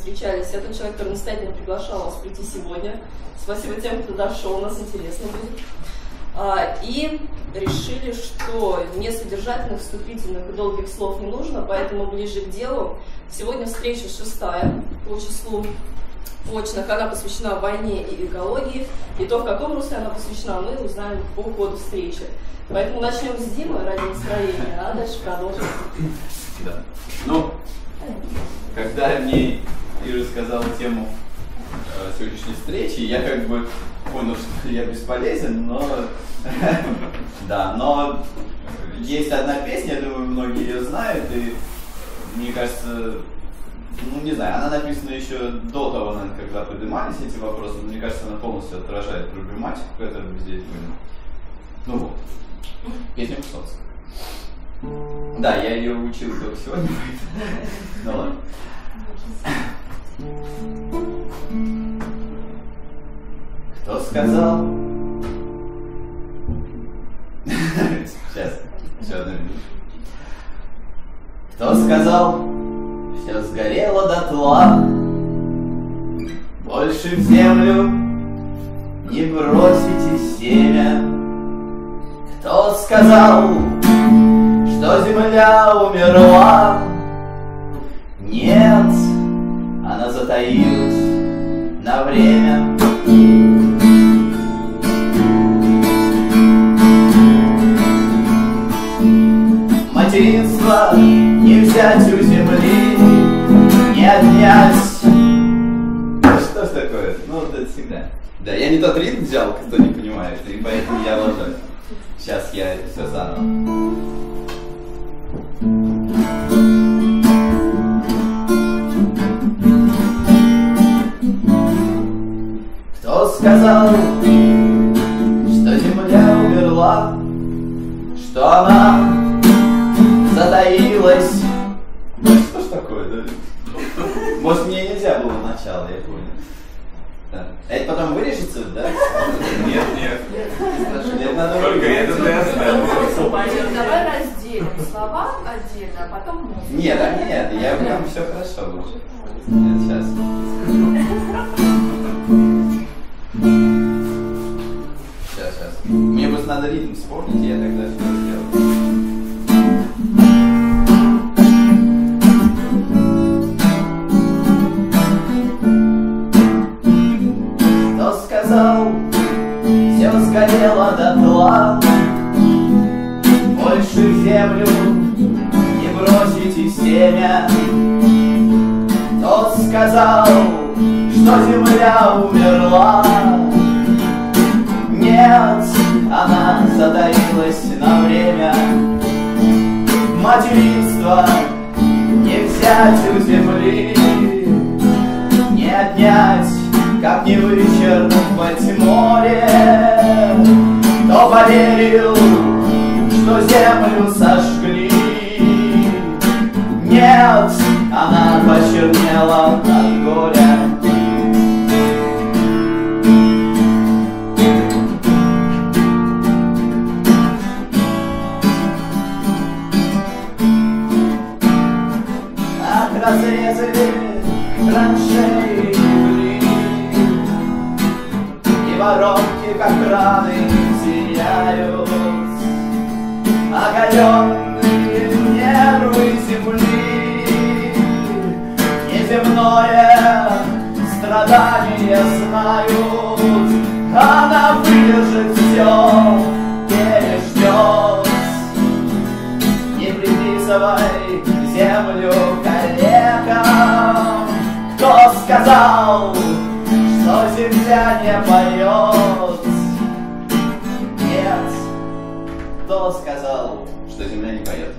встречались. Я тот человек, который настоятельно приглашал вас прийти сегодня. Спасибо тем, кто дошел, у нас интересно будет. И решили, что несодержательных, вступительных и долгих слов не нужно, поэтому ближе к делу. Сегодня встреча 6-я по числу очных. Она посвящена войне и экологии. И то, в каком русле она посвящена, мы узнаем по ходу встречи. Поэтому начнем с Димы ради настроения, а дальше продолжим. Да. Ну, когда мне Ира сказала тему сегодняшней встречи, я как бы понял, что я бесполезен, но да, но есть одна песня, я думаю, многие ее знают, и мне кажется, ну не знаю, она написана еще до того, наверное, когда поднимались эти вопросы, но мне кажется, она полностью отражает проблематику, которую мы здесь будем. Ну вот, песня Высоцкого. Да, я ее учил только сегодня, ну ладно. Кто сказал? Сейчас, еще одну минуту. Кто сказал, все сгорело дотла, больше в землю не бросите семя? Кто сказал, что земля умерла? Нет, она затаилась на время. Материнство не взять у земли, не отнять. Что ж такое? Ну вот это всегда. Да, я не тот ритм взял, кто не понимает, и поэтому я ложусь. Сейчас я все заново. Кто сказал, что земля умерла, что она затаилась? Что ж такое, да? Может, мне нельзя было начало, я понял. Да. Это потом вырежется, да? Нет, нет. Нет, надо только это ты оставил. Давай разделим слова отдельно, а потом музыку. Нет, нет, я прям все хорошо было. Нет, сейчас. Сейчас. Мне просто надо ритм вспомнить, и я тогда все сделаю. Кто сказал, все сгорело дотла, больше в землю не бросите семя? Кто сказал, что земля умерла? Нет, она затаилась на время. Материнство не взять у земли, не отнять, как не вычерпать море. Кто поверил, что землю сожгли? Нет, она почернела от горя. Разрезали траншеи и воронки, как раны, зияют. Оголенные нервы земли, неземное страдание знают. Она выдержит все, переждет. Не приписывай землю коллегам. Кто сказал, что земля не поет? Нет. Кто сказал, что земля не поет?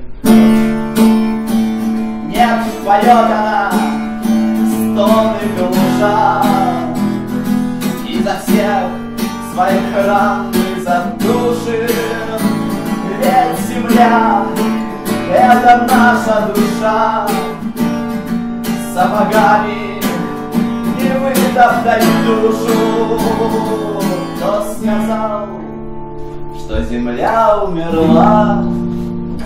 Нет, поет она стоны глуша, изо всех своих ран и задушин. Ведь земля — это наша душа, сапогами не вытоптать душу. Кто сказал, что земля умерла?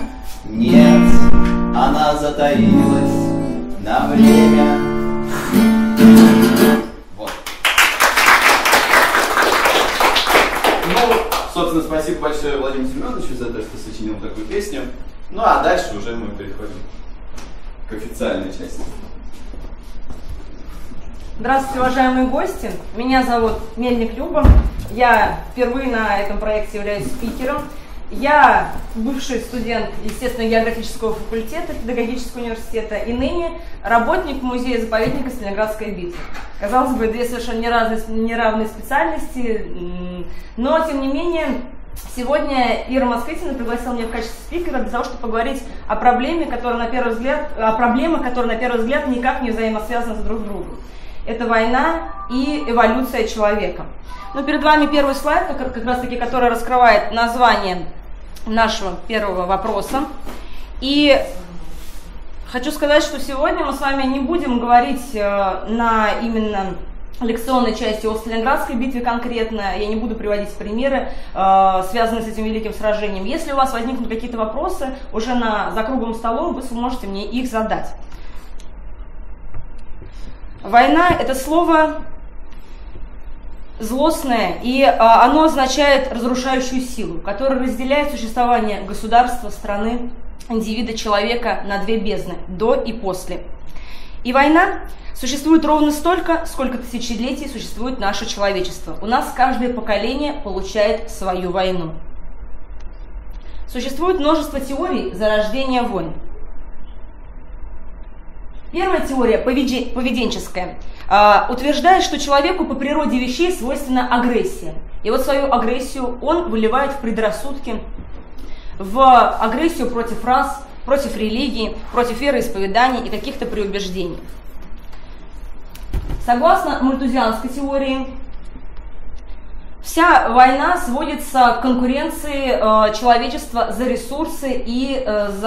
Нет, она затаилась на время. Вот. Ну, собственно, спасибо большое Владимиру Семеновичу за то, что сочинил такую песню. Ну, а дальше уже мы переходим к официальной части. Здравствуйте, уважаемые гости. Меня зовут Мельник Люба. Я впервые на этом проекте являюсь спикером. Я бывший студент естественно-географического факультета Педагогического университета и ныне работник музея-заповедника Сталинградская битва. Казалось бы, две совершенно неравные специальности, но тем не менее сегодня Ира Москвитина пригласила меня в качестве спикера для того, чтобы поговорить о проблеме, которая на первый взгляд, никак не взаимосвязаны друг с другом. Это война и эволюция человека. Ну, перед вами первый слайд, как раз таки, который раскрывает название нашего первого вопроса. И хочу сказать, что сегодня мы с вами не будем говорить на именно лекционной части о Сталинградской битве конкретно. Я не буду приводить примеры, связанные с этим великим сражением. Если у вас возникнут какие-то вопросы, уже за круглым столом вы сможете мне их задать. Война – это слово злостное, и оно означает разрушающую силу, которая разделяет существование государства, страны, индивида, человека на две бездны – до и после. И война существует ровно столько, сколько тысячелетий существует наше человечество. У нас каждое поколение получает свою войну. Существует множество теорий зарождения войн. Первая теория, поведенческая, утверждает, что человеку по природе вещей свойственна агрессия. И вот свою агрессию он выливает в предрассудки, в агрессию против рас, против религии, против вероисповеданий и каких-то преубеждений. Согласно мальтузианской теории, вся война сводится к конкуренции человечества за ресурсы и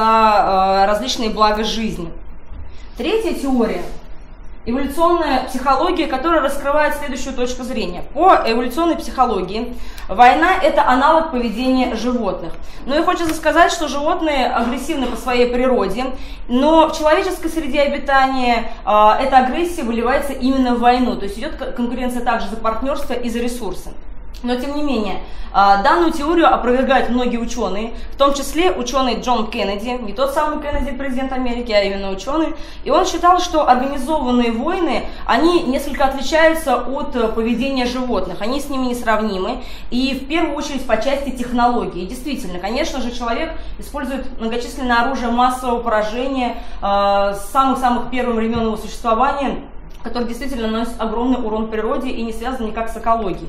за различные блага жизни. Третья теория – эволюционная психология, которая раскрывает следующую точку зрения. По эволюционной психологии война – это аналог поведения животных. Но и хочется сказать, что животные агрессивны по своей природе, но в человеческой среде обитания эта агрессия выливается именно в войну. То есть идет конкуренция также за партнерство и за ресурсы. Но тем не менее, данную теорию опровергают многие ученые, в том числе ученый Джон Кеннеди, не тот самый Кеннеди, президент Америки, а именно ученый. И он считал, что организованные войны, они несколько отличаются от поведения животных, они с ними несравнимы, и в первую очередь по части технологий. И действительно, конечно же, человек использует многочисленное оружие массового поражения с самых-самых первых времен его существования, которое действительно наносит огромный урон природе и не связано никак с экологией.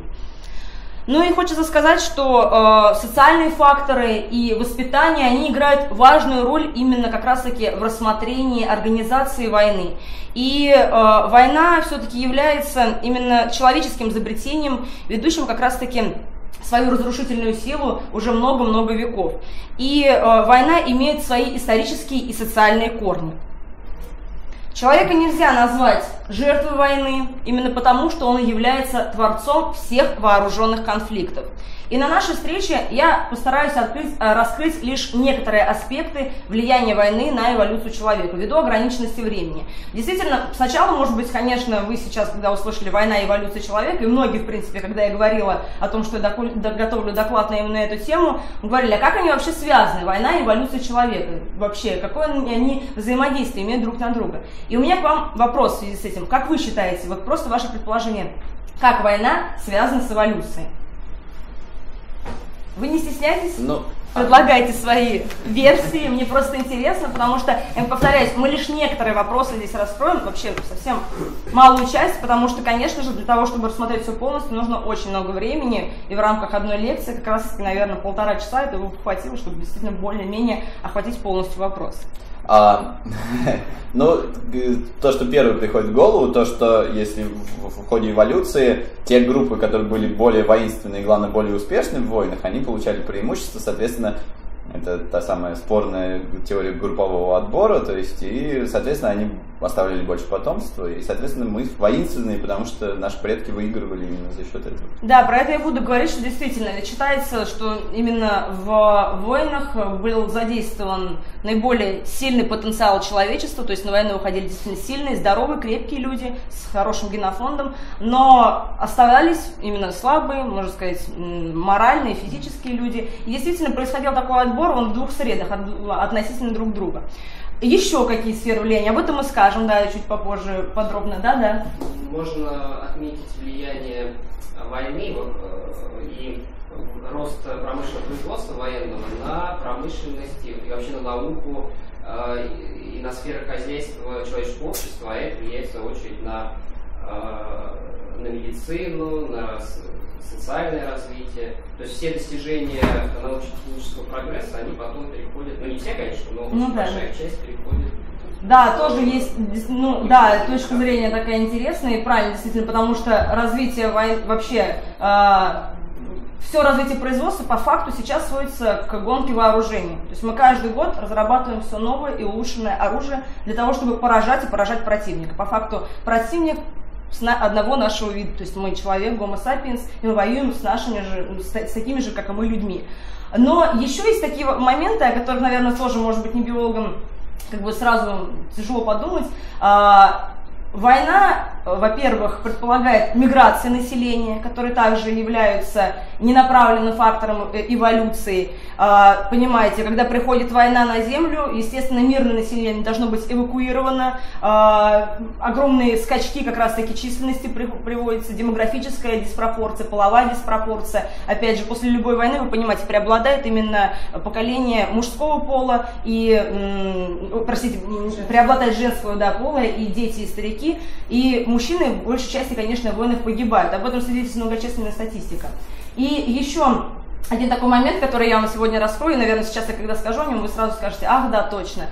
Ну и хочется сказать, что социальные факторы и воспитание, они играют важную роль именно как раз-таки в рассмотрении организации войны. И война все-таки является именно человеческим изобретением, ведущим как раз-таки свою разрушительную силу уже много-много веков. И война имеет свои исторические и социальные корни. Человека нельзя назвать жертвой войны, именно потому, что он является творцом всех вооруженных конфликтов. И на нашей встрече я постараюсь раскрыть лишь некоторые аспекты влияния войны на эволюцию человека, ввиду ограниченности времени. Действительно, сначала, может быть, конечно, вы сейчас, когда услышали «Война и эволюция человека», и многие, в принципе, когда я говорила о том, что я готовлю доклад на именно эту тему, говорили, а как они вообще связаны, война и эволюция человека? Вообще, какое они взаимодействие имеют друг на друга? И у меня к вам вопрос в связи с этим. Как вы считаете, вот просто ваше предположение, как война связана с эволюцией? Вы не стесняйтесь? Предлагайте свои версии, мне просто интересно, потому что, я повторяюсь, мы лишь некоторые вопросы здесь раскроем, вообще совсем малую часть, потому что, конечно же, для того, чтобы рассмотреть все полностью, нужно очень много времени, и в рамках одной лекции, как раз, наверное, 1,5 часа этого бы хватило, чтобы действительно более-менее охватить полностью вопрос. Ну, то, что первое приходит в голову, то, что если в ходе эволюции те группы, которые были более воинственные и, главное, более успешны в войнах, они получали преимущество, соответственно, Это та самая спорная теория группового отбора, то есть, и, соответственно, они оставляли больше потомства, и, соответственно, мы воинственные, потому что наши предки выигрывали именно за счет этого. Да, про это я буду говорить, что действительно считается, что именно в войнах был задействован наиболее сильный потенциал человечества, то есть на войну уходили действительно сильные, здоровые, крепкие люди с хорошим генофондом, но оставались именно слабые, можно сказать, моральные, физические люди. И действительно происходил такой отбор, он в двух средах относительно друг друга. Еще какие сферы влияния? Об этом мы скажем, да, чуть попозже подробно, да. Можно отметить влияние войны и рост промышленного производства военного на промышленность и вообще на науку и на сферы хозяйства человеческого общества, а это влияет в свою очередь на медицину, на социальное развитие. То есть все достижения научно-технического прогресса, они потом переходят, ну не все, конечно, но большая часть переходит. Да, тоже есть, ну да, точка зрения такая интересная и правильная, действительно, потому что развитие вообще, все развитие производства по факту сейчас сводится к гонке вооружений. То есть мы каждый год разрабатываем все новое и улучшенное оружие для того, чтобы поражать и поражать противника. По факту противник одного нашего вида, то есть мы человек, Homo sapiens, и мы воюем с нашими же, с такими же, как и мы, людьми. Но еще есть такие моменты, о которых, наверное, тоже, может быть, не биологам как бы сразу тяжело подумать. Война, во-первых, предполагает миграции населения, которые также являются ненаправленным фактором эволюции. Понимаете, когда приходит война на Землю, естественно, мирное население должно быть эвакуировано. Огромные скачки как раз-таки численности приводятся, демографическая диспропорция, половая диспропорция. Опять же, после любой войны, вы понимаете, преобладает именно поколение мужского пола и, преобладает женского пола и дети, и старики. И мужчины в большей части, конечно, в войнах погибают. Об этом свидетельствует многочисленная статистика. И еще один такой момент, который я вам сегодня раскрою, наверное, сейчас я когда скажу о нем, вы сразу скажете: ах, да, точно.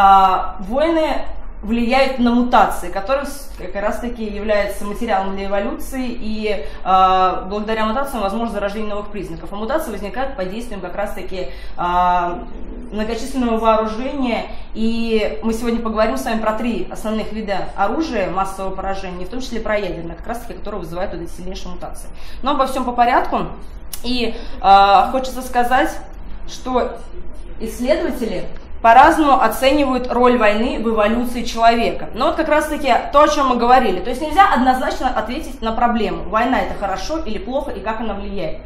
Войны влияют на мутации, которые как раз-таки являются материалом для эволюции, и благодаря мутациям возможно зарождение новых признаков. А мутации возникают под действием как раз-таки многочисленного вооружения, и мы сегодня поговорим с вами про 3 основных вида оружия массового поражения, в том числе про ядерное, как раз-таки, которые вызывают вот эти сильнейшие мутации. Но обо всем по порядку, и хочется сказать, что исследователи по-разному оценивают роль войны в эволюции человека. Но вот как раз-таки то, о чем мы говорили. То есть нельзя однозначно ответить на проблему, война это хорошо или плохо и как она влияет.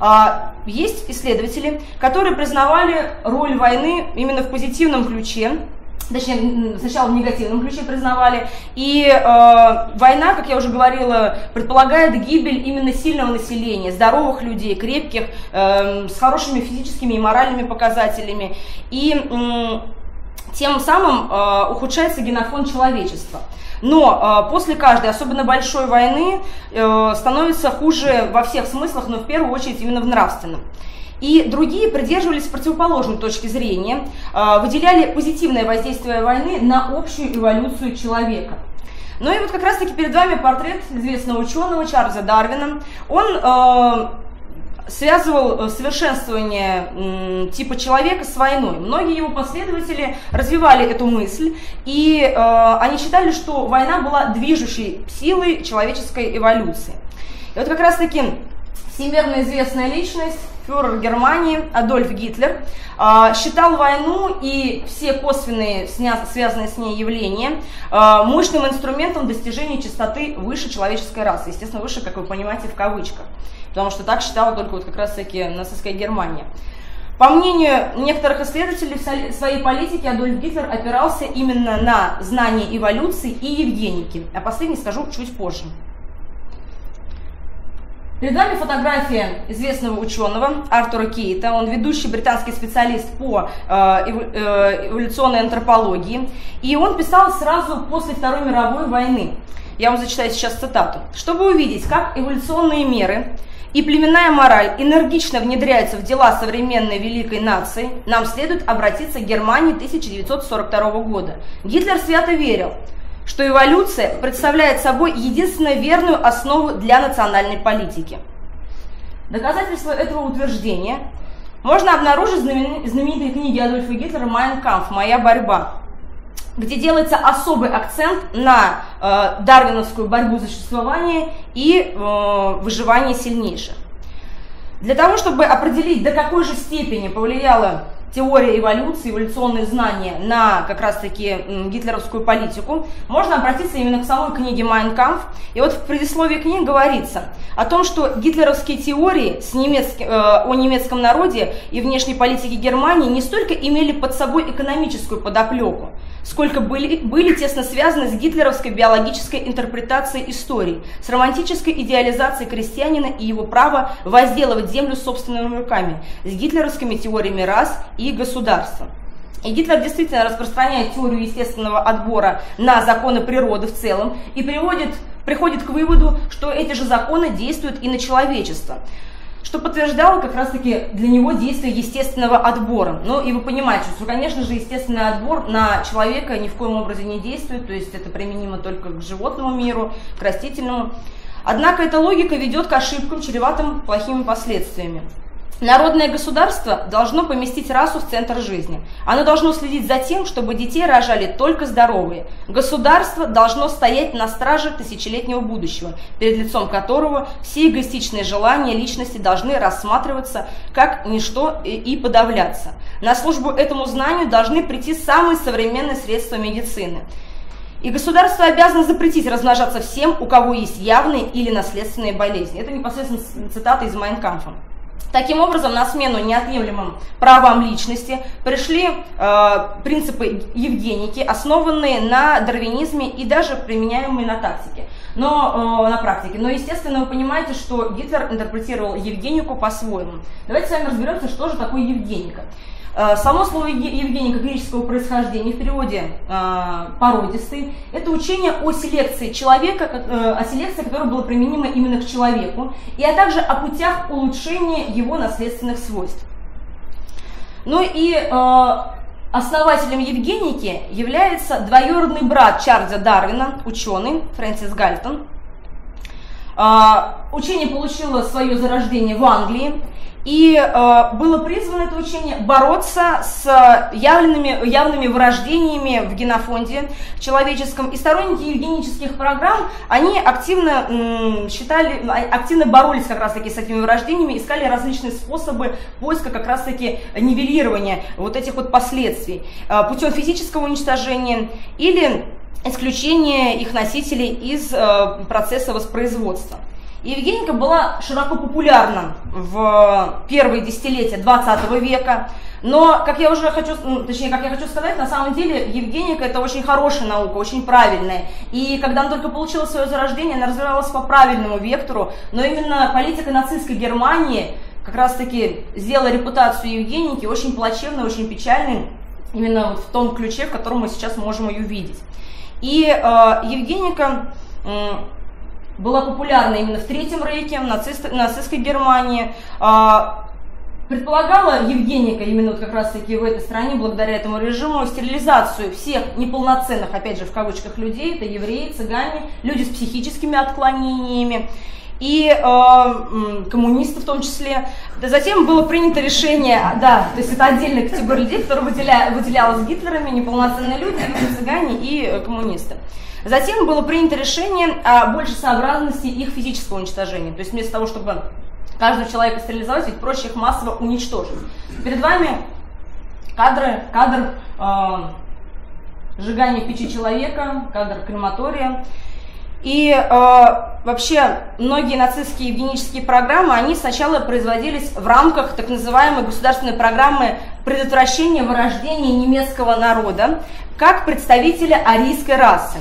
Есть исследователи, которые признавали роль войны именно в позитивном ключе, точнее, сначала в негативном ключе признавали. И война, как я уже говорила, предполагает гибель именно сильного населения, здоровых людей, крепких, с хорошими физическими и моральными показателями. И тем самым ухудшается генофонд человечества. Но после каждой, особенно большой войны, становится хуже во всех смыслах, но в первую очередь именно в нравственном. И другие придерживались противоположной точки зрения, выделяли позитивное воздействие войны на общую эволюцию человека. Ну и вот как раз-таки перед вами портрет известного ученого Чарльза Дарвина. Он связывал совершенствование типа человека с войной. Многие его последователи развивали эту мысль, и они считали, что война была движущей силой человеческой эволюции. И вот как раз-таки всемирно известная личность, фюрер Германии Адольф Гитлер, считал войну и все косвенные, связанные с ней явления, мощным инструментом достижения чистоты высшей человеческой расы. Естественно, выше, как вы понимаете, в кавычках, потому что так считала только вот как раз-таки нацистская Германия. По мнению некоторых исследователей, в своей политике Адольф Гитлер опирался именно на знания эволюции и евгеники. О последней скажу чуть позже. Перед вами фотография известного ученого Артура Кейта. Он ведущий британский специалист по эволюционной антропологии. И он писал сразу после Второй мировой войны. Я вам зачитаю сейчас цитату. «Чтобы увидеть, как эволюционные меры и племенная мораль энергично внедряются в дела современной великой нации, нам следует обратиться к Германии 1942 года. Гитлер свято верил, что эволюция представляет собой единственно верную основу для национальной политики». Доказательство этого утверждения можно обнаружить знаменитые книги Адольфа Гитлера «Mein Kampf», «Моя борьба», где делается особый акцент на дарвиновскую борьбу за существование и выживание сильнейших. Для того, чтобы определить, до какой же степени повлияла теория эволюции, эволюционные знания на как раз-таки гитлеровскую политику, можно обратиться именно к самой книге «Mein Kampf». И вот в предисловии книги говорится о том, что гитлеровские теории о немецком народе и внешней политике Германии не столько имели под собой экономическую подоплеку, сколько были тесно связаны с гитлеровской биологической интерпретацией истории, с романтической идеализацией крестьянина и его права возделывать землю собственными руками, с гитлеровскими теориями рас и государства. И Гитлер действительно распространяет теорию естественного отбора на законы природы в целом и приходит к выводу, что эти же законы действуют и на человечество, что подтверждало как раз-таки для него действие естественного отбора. Ну и вы понимаете, что, конечно же, естественный отбор на человека ни в коем образе не действует, то есть это применимо только к животному миру, к растительному. Однако эта логика ведет к ошибкам, чреватым плохими последствиями. Народное государство должно поместить расу в центр жизни. Оно должно следить за тем, чтобы детей рожали только здоровые. Государство должно стоять на страже тысячелетнего будущего, перед лицом которого все эгоистичные желания личности должны рассматриваться как ничто и подавляться. На службу этому знанию должны прийти самые современные средства медицины. И государство обязано запретить размножаться всем, у кого есть явные или наследственные болезни. Это непосредственно цитата из «Mein Kampf». Таким образом, на смену неотъемлемым правам личности пришли принципы евгеники, основанные на дарвинизме и даже применяемые на практике. Но, естественно, вы понимаете, что Гитлер интерпретировал евгенику по-своему. Давайте с вами разберемся, что же такое евгеника. Само слово евгеника греческого происхождения, в переводе породистый, это учение о селекции человека, о селекции, которая была применима именно к человеку, и а также о путях улучшения его наследственных свойств. Ну и основателем евгеники является двоюродный брат Чарльза Дарвина, ученый Фрэнсис Гальтон. Учение получило свое зарождение в Англии. И было призвано это учение бороться с явными вырождениями в генофонде человеческом. И сторонники евгенических программ, они активно боролись как раз-таки с этими вырождениями, искали различные способы поиска как раз-таки нивелирования вот этих вот последствий путем физического уничтожения или исключения их носителей из процесса воспроизводства. Евгеника была широко популярна в первые десятилетия 20 века, но, как я хочу сказать, на самом деле евгеника — это очень хорошая наука, очень правильная. И когда она только получила свое зарождение, она развивалась по правильному вектору, но именно политика нацистской Германии как раз-таки сделала репутацию евгеники очень плачевной, очень печальной, именно вот в том ключе, в котором мы сейчас можем ее видеть. И евгеника была популярна именно в Третьем Рейхе, в нацистской Германии. Предполагала евгеника именно вот как раз-таки в этой стране, благодаря этому режиму, стерилизацию всех неполноценных, опять же в кавычках, людей, это евреи, цыгане, люди с психическими отклонениями и коммунисты в том числе. Затем было принято решение, то есть это отдельная категория людей, которая выделялась Гитлерами, неполноценные люди, цыгане и коммунисты. Затем было принято решение о большей сообразности их физического уничтожения. То есть вместо того, чтобы каждого человека стерилизовать, ведь проще их массово уничтожить. Перед вами кадр сжигания в печи человека, кадр крематория. И вообще многие нацистские евгенические программы, они сначала производились в рамках так называемой государственной программы предотвращения вырождения немецкого народа как представителя арийской расы.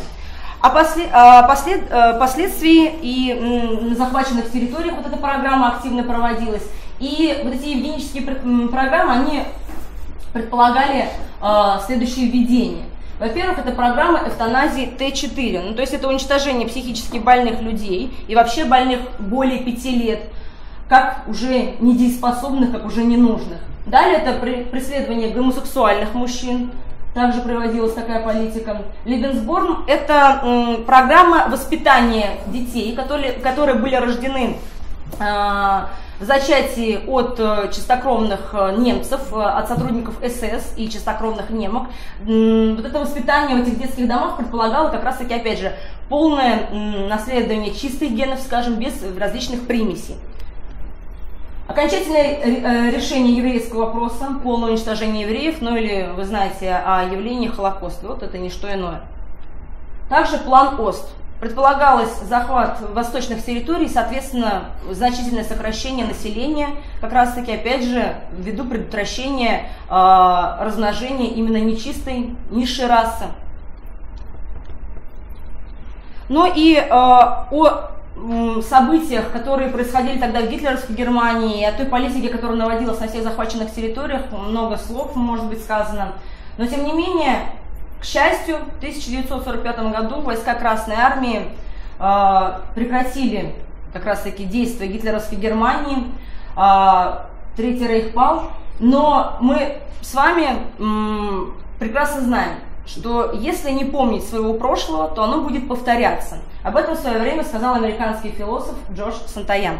Впоследствии и на захваченных территориях вот эта программа активно проводилась. И вот эти евгенические программы, они предполагали следующее введение. Во-первых, это программа эвтаназии Т4, то есть это уничтожение психически больных людей и вообще больных более 5 лет, как уже недееспособных, как уже ненужных. Далее это преследование гомосексуальных мужчин. Также проводилась такая политика. Лебенсборн – это программа воспитания детей, которые были рождены в зачатии от чистокровных немцев, от сотрудников СС и чистокровных немок. Вот это воспитание в этих детских домах предполагало как раз-таки, опять же, полное наследование чистых генов, скажем, без различных примесей. Окончательное решение еврейского вопроса, полное уничтожение евреев, ну или вы знаете о явлении Холокоста, вот это не что иное. Также план ОСТ. Предполагалось захват восточных территорий, соответственно, значительное сокращение населения, как раз таки, опять же, ввиду предотвращения размножения именно нечистой, низшей расы. Но и о событиях, которые происходили тогда в гитлеровской Германии, и о той политике, которая наводилась на всех захваченных территориях, много слов может быть сказано. Но, тем не менее, к счастью, в 1945 году войска Красной Армии прекратили как раз-таки действия гитлеровской Германии, Третий Рейх пал, но мы с вами прекрасно знаем, что если не помнить своего прошлого, то оно будет повторяться. Об этом в свое время сказал американский философ Джордж Сантаян.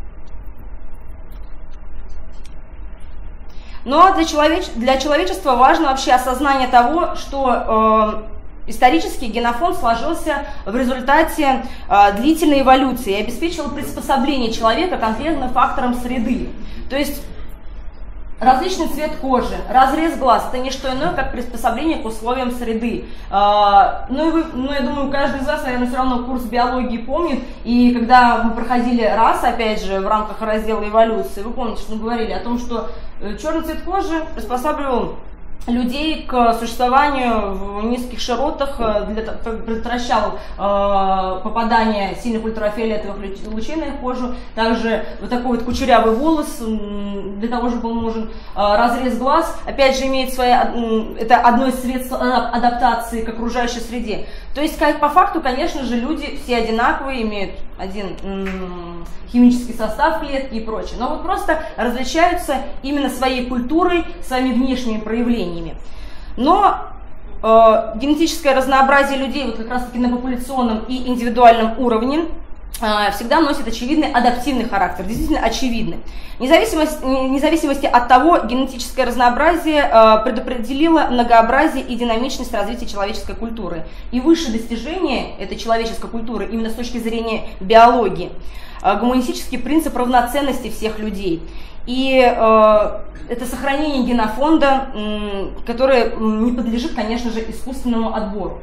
Но для человечества важно вообще осознание того, что исторически генофонд сложился в результате длительной эволюции и обеспечивал приспособление человека конкретным факторам среды. То есть различный цвет кожи, разрез глаз – это не что иное, как приспособление к условиям среды. Я думаю, каждый из вас, наверное, все равно курс биологии помнит. И когда мы проходили расы, опять же, в рамках раздела эволюции, вы помните, что мы говорили о том, что черный цвет кожи приспосабливал людей к существованию в низких широтах, предотвращал попадание сильных ультрафиолетовых лучей на их кожу. Также вот такой вот кучерявый волос для того же был нужен. Разрез глаз, опять же, имеет это одно из средств адаптации к окружающей среде. То есть, по факту, конечно же, люди все одинаковые, имеют один химический состав клетки и прочее. Но вот просто различаются именно своей культурой, своими внешними проявлениями. Но генетическое разнообразие людей вот как раз-таки на популяционном и индивидуальном уровне всегда носит очевидный адаптивный характер, действительно очевидный. Вне зависимости от того, генетическое разнообразие предопределило многообразие и динамичность развития человеческой культуры. И высшее достижение этой человеческой культуры именно с точки зрения биологии – гуманистический принцип равноценности всех людей. И это сохранение генофонда, которое не подлежит, конечно же, искусственному отбору.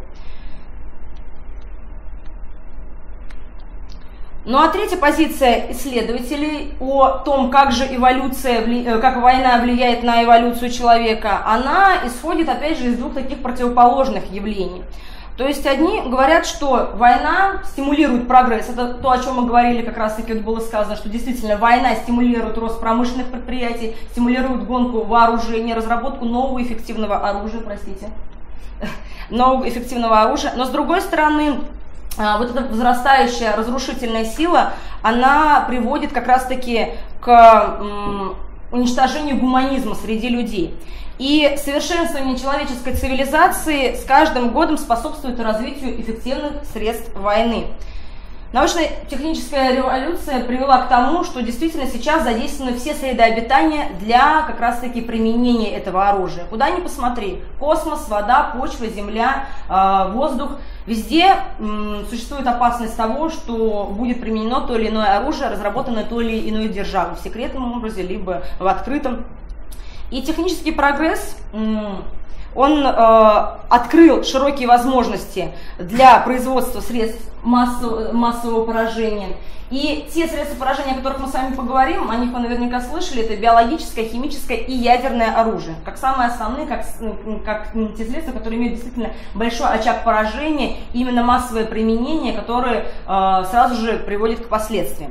Ну а третья позиция исследователей о том, как же как война влияет на эволюцию человека, она исходит, опять же, из двух таких противоположных явлений. То есть одни говорят, что война стимулирует прогресс. Это то, о чем мы говорили, как раз таки было сказано, что действительно война стимулирует рост промышленных предприятий, стимулирует гонку вооружения, разработку нового эффективного оружия, нового эффективного оружия. Но с другой стороны, вот эта возрастающая разрушительная сила, она приводит как раз-таки к уничтожению гуманизма среди людей. И совершенствование человеческой цивилизации с каждым годом способствует развитию эффективных средств войны. Научно-техническая революция привела к тому, что действительно сейчас задействованы все среды обитания для как раз-таки применения этого оружия. Куда ни посмотри, космос, вода, почва, земля, воздух, везде существует опасность того, что будет применено то или иное оружие, разработанное той или иной державой, в секретном образе, либо в открытом. И технический прогресс, он открыл широкие возможности для производства средств массового поражения. И те средства поражения, о которых мы с вами поговорим, о них вы наверняка слышали, это биологическое, химическое и ядерное оружие. Как самые основные, как те средства, которые имеют действительно большой очаг поражения, именно массовое применение, которое сразу же приводит к последствиям.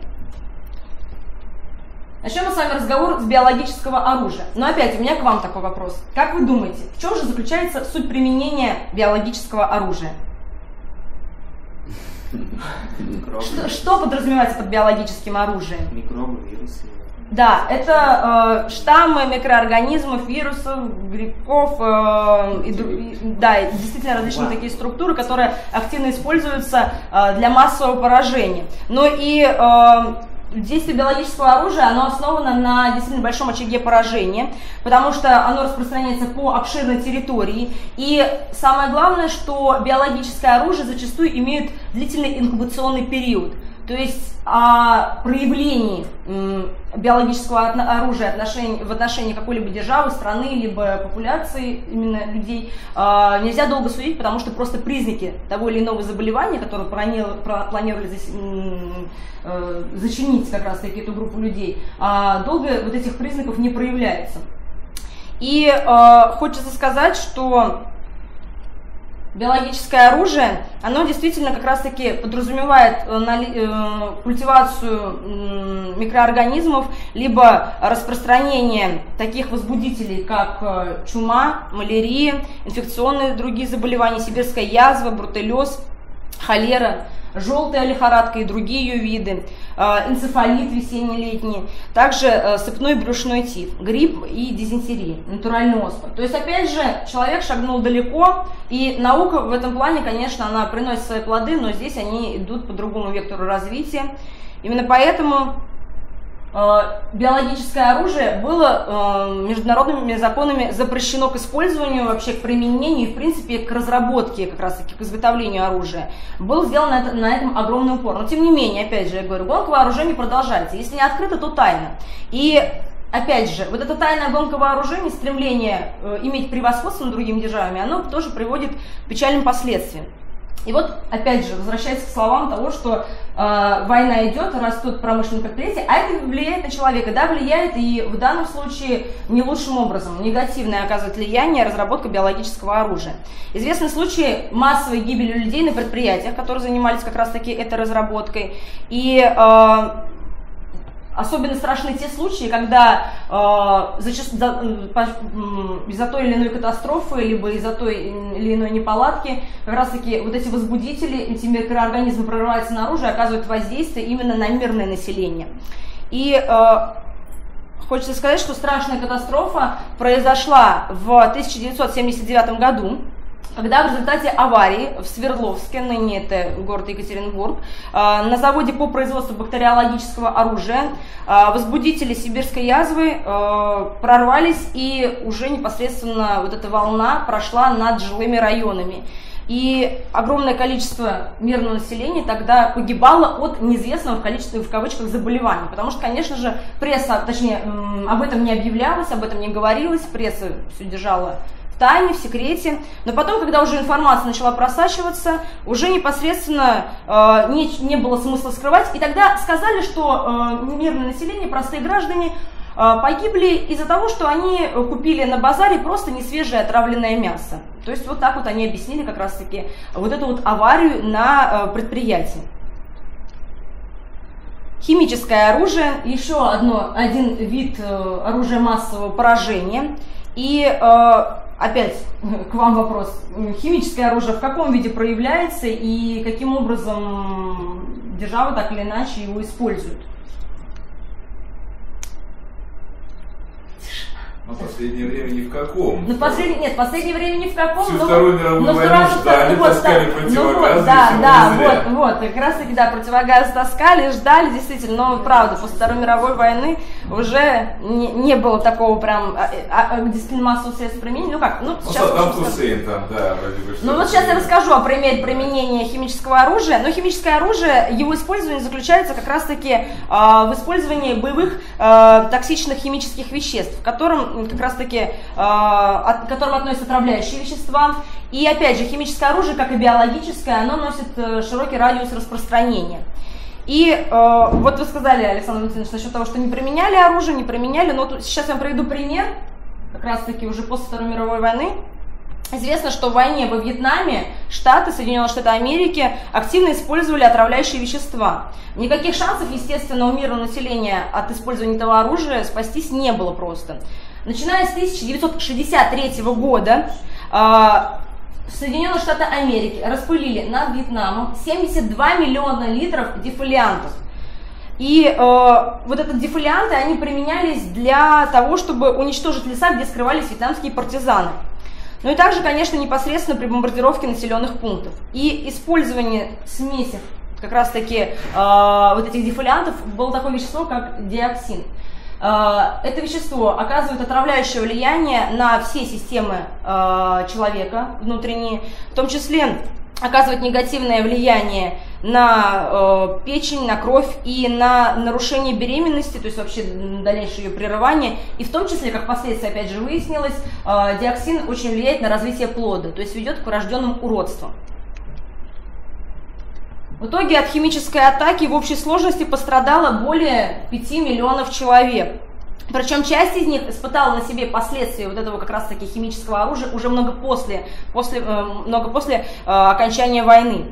Начнем мы с вами разговор с биологического оружия. Но опять у меня к вам такой вопрос. Как вы думаете, в чем же заключается суть применения биологического оружия? Что подразумевается под биологическим оружием? Микробы, вирусы. Да, это штаммы микроорганизмов, вирусов, грибков, да, действительно различные такие структуры, которые активно используются для массового поражения. Но и действие биологического оружия, оно основано на действительно большом очаге поражения, потому что оно распространяется по обширной территории. И самое главное, что биологическое оружие зачастую имеет длительный инкубационный период. То есть о проявлении биологического оружия в отношении какой-либо державы, страны, либо популяции именно людей нельзя долго судить, потому что просто признаки того или иного заболевания, которое планировали зачинить как раз таки эту группу людей, долго вот этих признаков не проявляется. И хочется сказать, что биологическое оружие, оно действительно как раз-таки подразумевает культивацию микроорганизмов, либо распространение таких возбудителей, как чума, малярия, инфекционные другие заболевания, сибирская язва, бруцеллез, холера, желтая лихорадка и другие ее виды, энцефалит весенне-летний, также сыпной брюшной тиф, грипп и дизентерия, натуральный оспа. То есть, опять же, человек шагнул далеко, и наука в этом плане, конечно, она приносит свои плоды, но здесь они идут по другому вектору развития. Именно поэтому биологическое оружие было международными законами запрещено к использованию, вообще к применению и, в принципе, к разработке, как раз таки к изготовлению оружия. Был сделан на этом огромный упор. Но, тем не менее, опять же, я говорю, гонка вооружений продолжается. Если не открыто, то тайно. И, опять же, вот эта тайная гонка вооружений, стремление иметь превосходство над другими державами, оно тоже приводит к печальным последствиям. И вот, опять же, возвращаясь к словам того, что война идет, растут промышленные предприятия, а это влияет на человека. Да, влияет, и в данном случае не лучшим образом. Негативное оказывает влияние разработка биологического оружия. Известны случаи массовой гибели людей на предприятиях, которые занимались как раз-таки этой разработкой. И особенно страшны те случаи, когда из-за той или иной катастрофы, либо из-за той или иной неполадки, как раз таки вот эти возбудители, эти микроорганизмы прорываются наружу и оказывают воздействие именно на мирное население. И хочется сказать, что страшная катастрофа произошла в 1979 году, когда в результате аварии в Свердловске, ныне это город Екатеринбург, на заводе по производству бактериологического оружия возбудители сибирской язвы прорвались, и уже непосредственно вот эта волна прошла над жилыми районами. И огромное количество мирного населения тогда погибало от неизвестного в количестве, в кавычках, заболеваний. Потому что, конечно же, пресса, точнее, об этом не объявлялось, об этом не говорилось, пресса все держала в тайне, в секрете. Но потом, когда уже информация начала просачиваться, уже непосредственно не было смысла скрывать. И тогда сказали, что мирное население, простые граждане, погибли из-за того, что они купили на базаре просто несвежее отравленное мясо. То есть вот так вот они объяснили как раз-таки вот эту вот аварию на предприятии. Химическое оружие, еще один вид оружия массового поражения. И опять к вам вопрос. Химическое оружие в каком виде проявляется и каким образом держава так или иначе его использует? В последнее время ни в каком. Ну, в последнее время ни в каком. Всю Вторую мировую войну ждали, таскали противогазы. Вот, как раз таки, да, противогазы таскали, ждали, действительно, но правда, после Второй мировой войны уже не было такого прям действительно массового средства применения. Ну как, сейчас... Там Хусейн там, да, вроде бы. Ну вот сейчас я расскажу о примере применения химического оружия. Но химическое оружие, его использование заключается как раз таки в использовании боевых токсичных химических веществ, к которым как раз таки к которым относятся отравляющие вещества. И опять же, химическое оружие, как и биологическое, оно носит широкий радиус распространения. И вот вы сказали, Александр Валентинович, насчет того, что не применяли оружие, не применяли, но тут сейчас я вам приведу пример, как раз таки уже после Второй мировой войны. Известно, что в войне во Вьетнаме Штаты, Соединенные Штаты Америки активно использовали отравляющие вещества. Никаких шансов, естественно, у мирного населения от использования этого оружия спастись не было просто. Начиная с 1963 года Соединенные Штаты Америки распылили над Вьетнамом 72 миллиона литров дефолиантов. И вот эти дефолианты, они применялись для того, чтобы уничтожить леса, где скрывались вьетнамские партизаны. Ну и также, конечно, непосредственно при бомбардировке населенных пунктов. И использование смеси как раз-таки вот этих дефолиантов было такое вещество, как диоксин. Это вещество оказывает отравляющее влияние на все системы человека внутренние, в том числе оказывает негативное влияние на печень, на кровь и на нарушение беременности, то есть вообще дальнейшее ее прерывание. И в том числе, как впоследствии опять же выяснилось, диоксин очень влияет на развитие плода, то есть ведет к врожденным уродствам. В итоге от химической атаки в общей сложности пострадало более 5 миллионов человек. Причем часть из них испытала на себе последствия вот этого как раз-таки химического оружия уже много после окончания войны.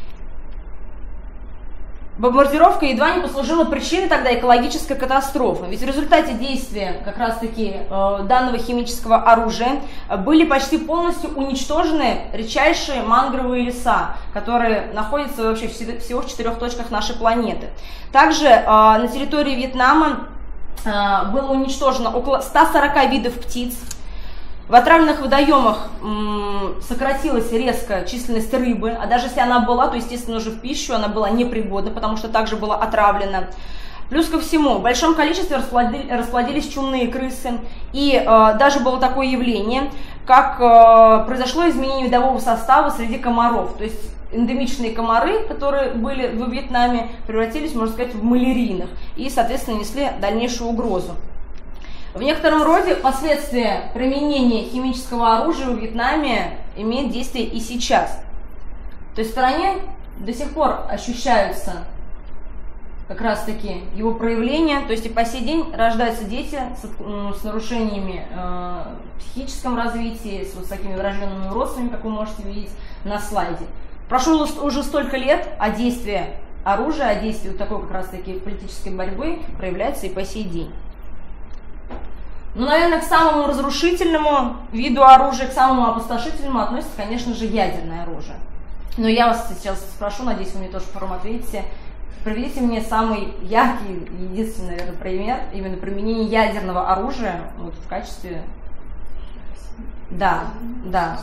Бомбардировка едва не послужила причиной тогда экологической катастрофы. Ведь в результате действия как раз-таки данного химического оружия были почти полностью уничтожены редчайшие мангровые леса, которые находятся вообще всего в 4 точках нашей планеты. Также на территории Вьетнама было уничтожено около 140 видов птиц. В отравленных водоемах сократилась резко численность рыбы, а даже если она была, то, естественно, уже в пищу она была непригодна, потому что также была отравлена. Плюс ко всему, в большом количестве расплодились чумные крысы, и даже было такое явление, как произошло изменение видового состава среди комаров, то есть эндемичные комары, которые были во Вьетнаме, превратились, можно сказать, в малярийных и, соответственно, несли дальнейшую угрозу. В некотором роде последствия применения химического оружия в Вьетнаме имеют действие и сейчас. То есть в стране до сих пор ощущаются как раз-таки его проявления, то есть и по сей день рождаются дети с нарушениями в психическом развитии, с высокими врожденными уродствами, как вы можете видеть на слайде. Прошло уже столько лет, а действие оружия, а действие вот такой как раз-таки политической борьбы проявляется и по сей день. Ну, наверное, к самому разрушительному виду оружия, к самому опустошительному относится, конечно же, ядерное оружие. Но я вас сейчас спрошу, надеюсь, вы мне тоже потом ответите. Приведите мне самый яркий, единственный, наверное, пример именно применения ядерного оружия вот, в качестве... Да, да.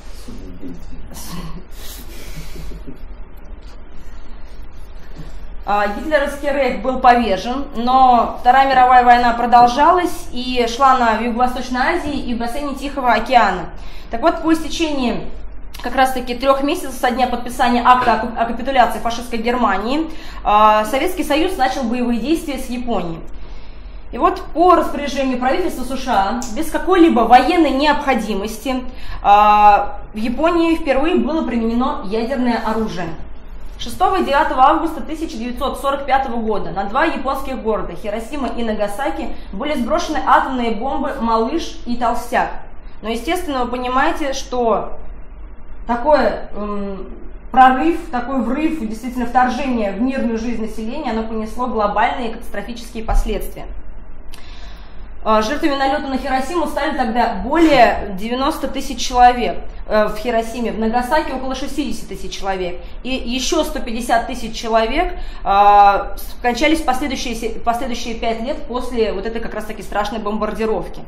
Гитлеровский рейх был повержен, но Вторая мировая война продолжалась и шла в Юго-Восточной Азии и в бассейне Тихого океана. Так вот, по истечении как раз-таки 3 месяцев со дня подписания акта о капитуляции фашистской Германии Советский Союз начал боевые действия с Японией. И вот по распоряжению правительства США, без какой-либо военной необходимости, в Японии впервые было применено ядерное оружие. 6 и 9 августа 1945 года на 2 японских города Хиросима и Нагасаки были сброшены атомные бомбы «Малыш» и «Толстяк». Но, естественно, вы понимаете, что такой прорыв, такой врыв, действительно вторжение в мирную жизнь населения, оно понесло глобальные катастрофические последствия. Жертвами налета на Хиросиму стали тогда более 90 тысяч человек в Хиросиме, в Нагасаки около 60 тысяч человек. И еще 150 тысяч человек скончались в последующие 5 лет после вот этой как раз таки страшной бомбардировки.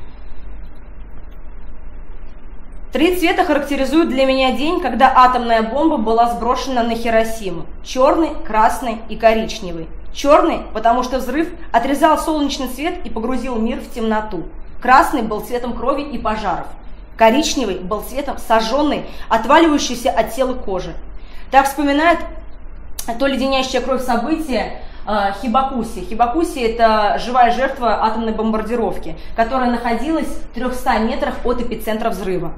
3 цвета характеризуют для меня день, когда атомная бомба была сброшена на Хиросиму. Черный, красный и коричневый. Черный, потому что взрыв отрезал солнечный свет и погрузил мир в темноту. Красный был цветом крови и пожаров. Коричневый был цветом сожженной, отваливающейся от тела кожи. Так вспоминает то леденящее кровь событие Хибакуси. Хибакуси – это живая жертва атомной бомбардировки, которая находилась в 300 метрах от эпицентра взрыва.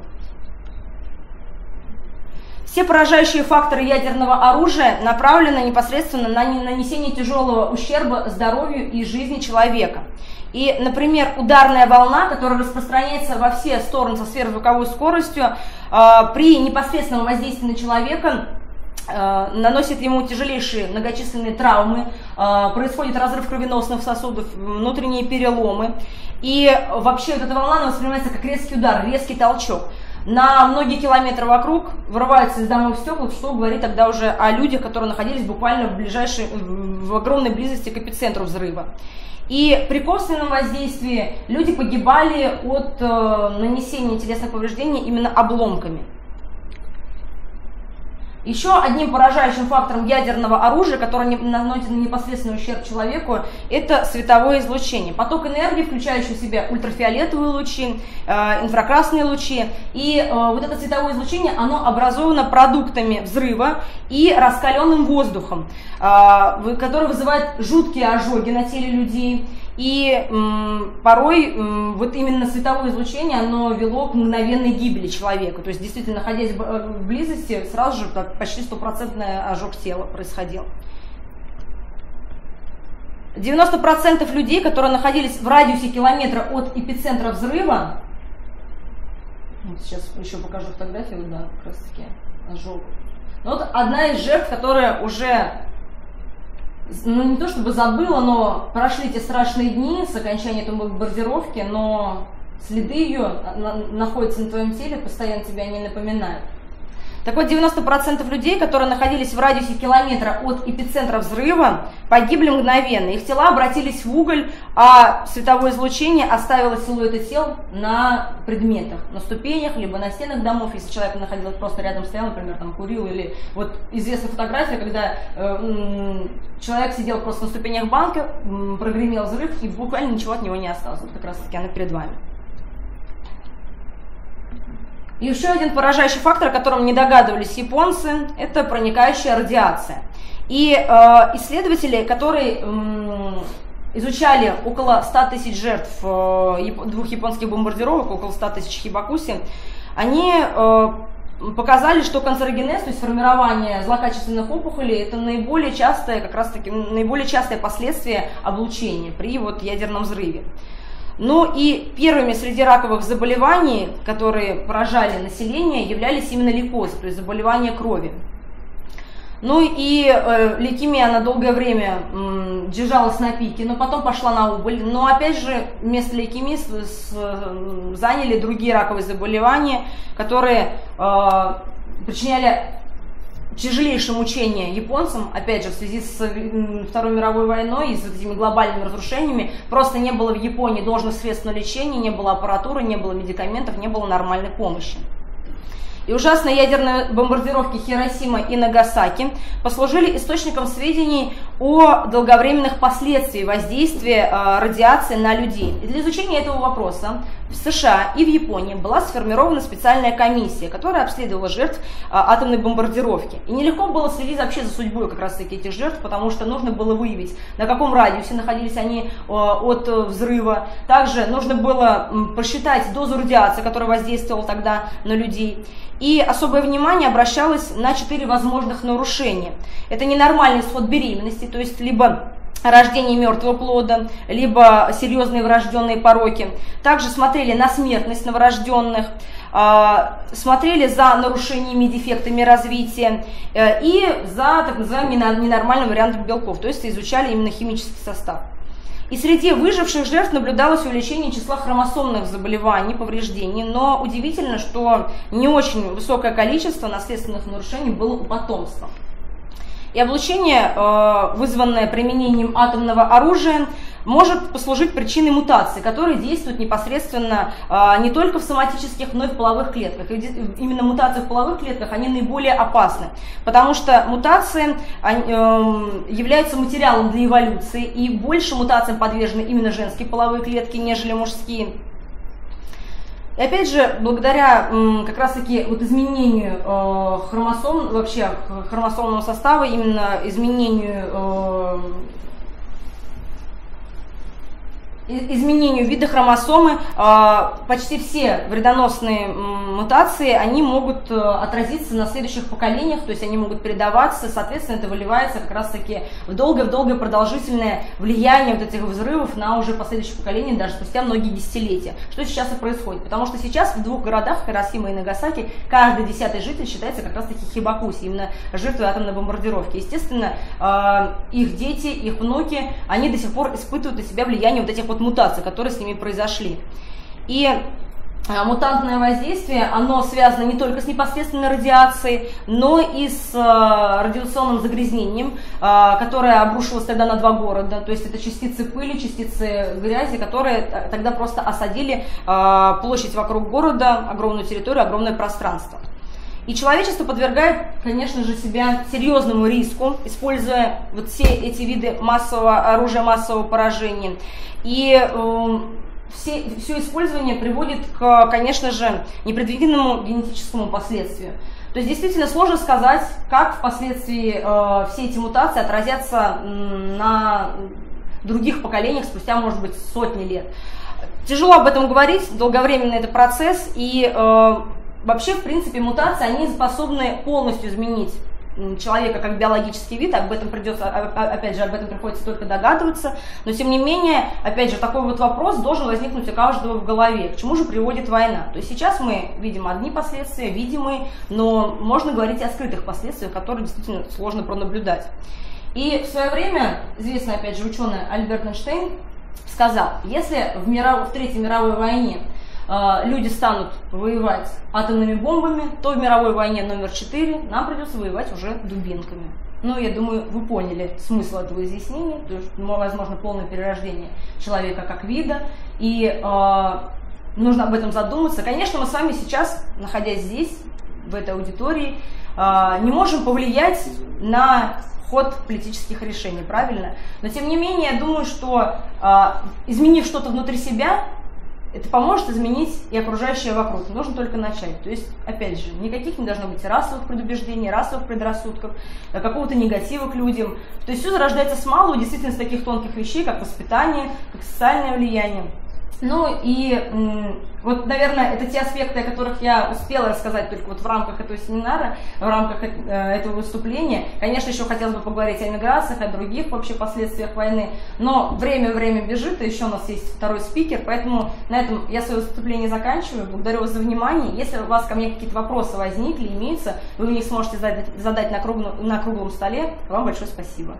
Все поражающие факторы ядерного оружия направлены непосредственно на нанесение тяжелого ущерба здоровью и жизни человека. И, например, ударная волна, которая распространяется во все стороны со сверхзвуковой скоростью, при непосредственном воздействии на человека наносит ему тяжелейшие многочисленные травмы, происходит разрыв кровеносных сосудов, внутренние переломы. И вообще вот эта волна она воспринимается как резкий удар, резкий толчок. На многие километры вокруг вырываются из домов стекла, что говорит тогда уже о людях, которые находились буквально в огромной близости к эпицентру взрыва. И при косвенном воздействии люди погибали от нанесения телесных повреждений именно обломками. Еще одним поражающим фактором ядерного оружия, который наносит непосредственный ущерб человеку, это световое излучение. Поток энергии, включающий в себя ультрафиолетовые лучи, инфракрасные лучи. И вот это световое излучение, оно образовано продуктами взрыва и раскаленным воздухом, который вызывает жуткие ожоги на теле людей. И порой вот именно световое излучение, оно вело к мгновенной гибели человека. То есть, действительно, находясь в близости, сразу же почти 100% ожог тела происходил. 90% людей, которые находились в радиусе километра от эпицентра взрыва, вот сейчас еще покажу фотографию, да, как раз таки ожог. Вот одна из жертв, которая уже, ну не то чтобы забыла, но прошли те страшные дни с окончания этой бомбардировки, но следы ее находятся на твоем теле, постоянно тебя не напоминают. Так вот, 90% людей, которые находились в радиусе километра от эпицентра взрыва, погибли мгновенно. Их тела обратились в уголь, а световое излучение оставило силуэты тел на предметах, на ступенях, либо на стенах домов, если человек находился просто рядом, стоял, например, там курил, или вот известная фотография, когда человек сидел просто на ступенях банка, прогремел взрыв, и буквально ничего от него не осталось. Вот как раз таки она перед вами. Еще один поражающий фактор, о котором не догадывались японцы, это проникающая радиация. И исследователи, которые изучали около 100 тысяч жертв двух японских бомбардировок, около 100 тысяч Хибакуси, они показали, что канцерогенез, то есть формирование злокачественных опухолей, это наиболее частое, как раз таки, наиболее частое последствие облучения при вот ядерном взрыве. Ну и первыми среди раковых заболеваний, которые поражали население, являлись именно лейкозы, то есть заболевания крови. Ну и лейкемия, она долгое время держалась на пике, но потом пошла на убыль. Но опять же, вместо лейкемии заняли другие раковые заболевания, которые причиняли тяжелейшее мучение японцам, опять же, в связи с Второй мировой войной и с этими глобальными разрушениями. Просто не было в Японии должных средств на лечение, не было аппаратуры, не было медикаментов, не было нормальной помощи. И ужасные ядерные бомбардировки Хиросимы и Нагасаки послужили источником сведений о долговременных последствиях воздействия радиации на людей. И для изучения этого вопроса в США и в Японии была сформирована специальная комиссия, которая обследовала жертв атомной бомбардировки. И нелегко было следить вообще за судьбой как раз таки этих жертв, потому что нужно было выявить, на каком радиусе находились они от взрыва. Также нужно было просчитать дозу радиации, которая воздействовала тогда на людей. И особое внимание обращалось на 4 возможных нарушения. Это ненормальный исход беременности, то есть либо рождение мертвого плода, либо серьезные врожденные пороки. Также смотрели на смертность новорожденных, смотрели за нарушениями, дефектами развития и за так называемым ненормальным вариантом белков, то есть изучали именно химический состав. И среди выживших жертв наблюдалось увеличение числа хромосомных заболеваний, повреждений, но удивительно, что не очень высокое количество наследственных нарушений было у потомства. И облучение, вызванное применением атомного оружия, может послужить причиной мутаций, которые действуют непосредственно не только в соматических, но и в половых клетках. И именно мутации в половых клетках, они наиболее опасны, потому что мутации являются материалом для эволюции, и больше мутациям подвержены именно женские половые клетки, нежели мужские. И опять же, благодаря как раз таки вот изменению хромосом, вообще хромосомного состава, именно изменению вида хромосомы, почти все вредоносные мутации, они могут отразиться на следующих поколениях, то есть они могут передаваться, соответственно, это выливается как раз-таки в долгое продолжительное влияние вот этих взрывов на уже последующие поколения, даже спустя многие десятилетия. Что сейчас и происходит? Потому что сейчас в 2 городах, Хиросима и Нагасаки, каждый 10-й житель считается как раз-таки хибакуси, именно жертвой атомной бомбардировки. Естественно, их дети, их внуки, они до сих пор испытывают на себя влияние вот этих вот мутаций, которые с ними произошли. И мутантное воздействие, оно связано не только с непосредственной радиацией, но и с радиационным загрязнением, которое обрушилось тогда на 2 города. То есть это частицы пыли, частицы грязи, которые тогда просто осадили площадь вокруг города, огромную территорию, огромное пространство. И человечество подвергает, конечно же, себя серьезному риску, используя вот все эти виды массового оружия, массового поражения. И все использование приводит к, конечно же, непредвиденному генетическому последствию. То есть действительно сложно сказать, как впоследствии все эти мутации отразятся на других поколениях спустя, может быть, сотни лет. Тяжело об этом говорить, долговременный это процесс, и вообще, в принципе, мутации, они способны полностью изменить человека как биологический вид, об этом придется, опять же, об этом приходится только догадываться, но тем не менее, опять же, такой вот вопрос должен возникнуть у каждого в голове, к чему же приводит война. То есть сейчас мы видим одни последствия, видимые, но можно говорить и о скрытых последствиях, которые действительно сложно пронаблюдать. И в свое время известный, опять же, ученый Альберт Эйнштейн сказал, если в Третьей мировой войне люди станут воевать атомными бомбами, то в мировой войне номер 4 нам придется воевать уже дубинками. Ну, я думаю, вы поняли смысл этого изъяснения, то есть, возможно, полное перерождение человека как вида, и нужно об этом задуматься. Конечно, мы с вами сейчас, находясь здесь, в этой аудитории, не можем повлиять на ход политических решений, правильно? Но, тем не менее, я думаю, что изменив что-то внутри себя, это поможет изменить и окружающее вокруг. Нужно только начать. То есть, опять же, никаких не должно быть расовых предубеждений, расовых предрассудков, какого-то негатива к людям. То есть все зарождается с малого, действительно, с таких тонких вещей, как воспитание, как социальное влияние. Ну и вот, наверное, это те аспекты, о которых я успела рассказать только вот в рамках этого семинара, в рамках этого выступления. Конечно, еще хотелось бы поговорить о миграциях, о других вообще последствиях войны, но время бежит, и еще у нас есть второй спикер, поэтому на этом я свое выступление заканчиваю. Благодарю вас за внимание. Если у вас ко мне какие-то вопросы возникли, имеются, вы их сможете задать на круглом столе. Вам большое спасибо.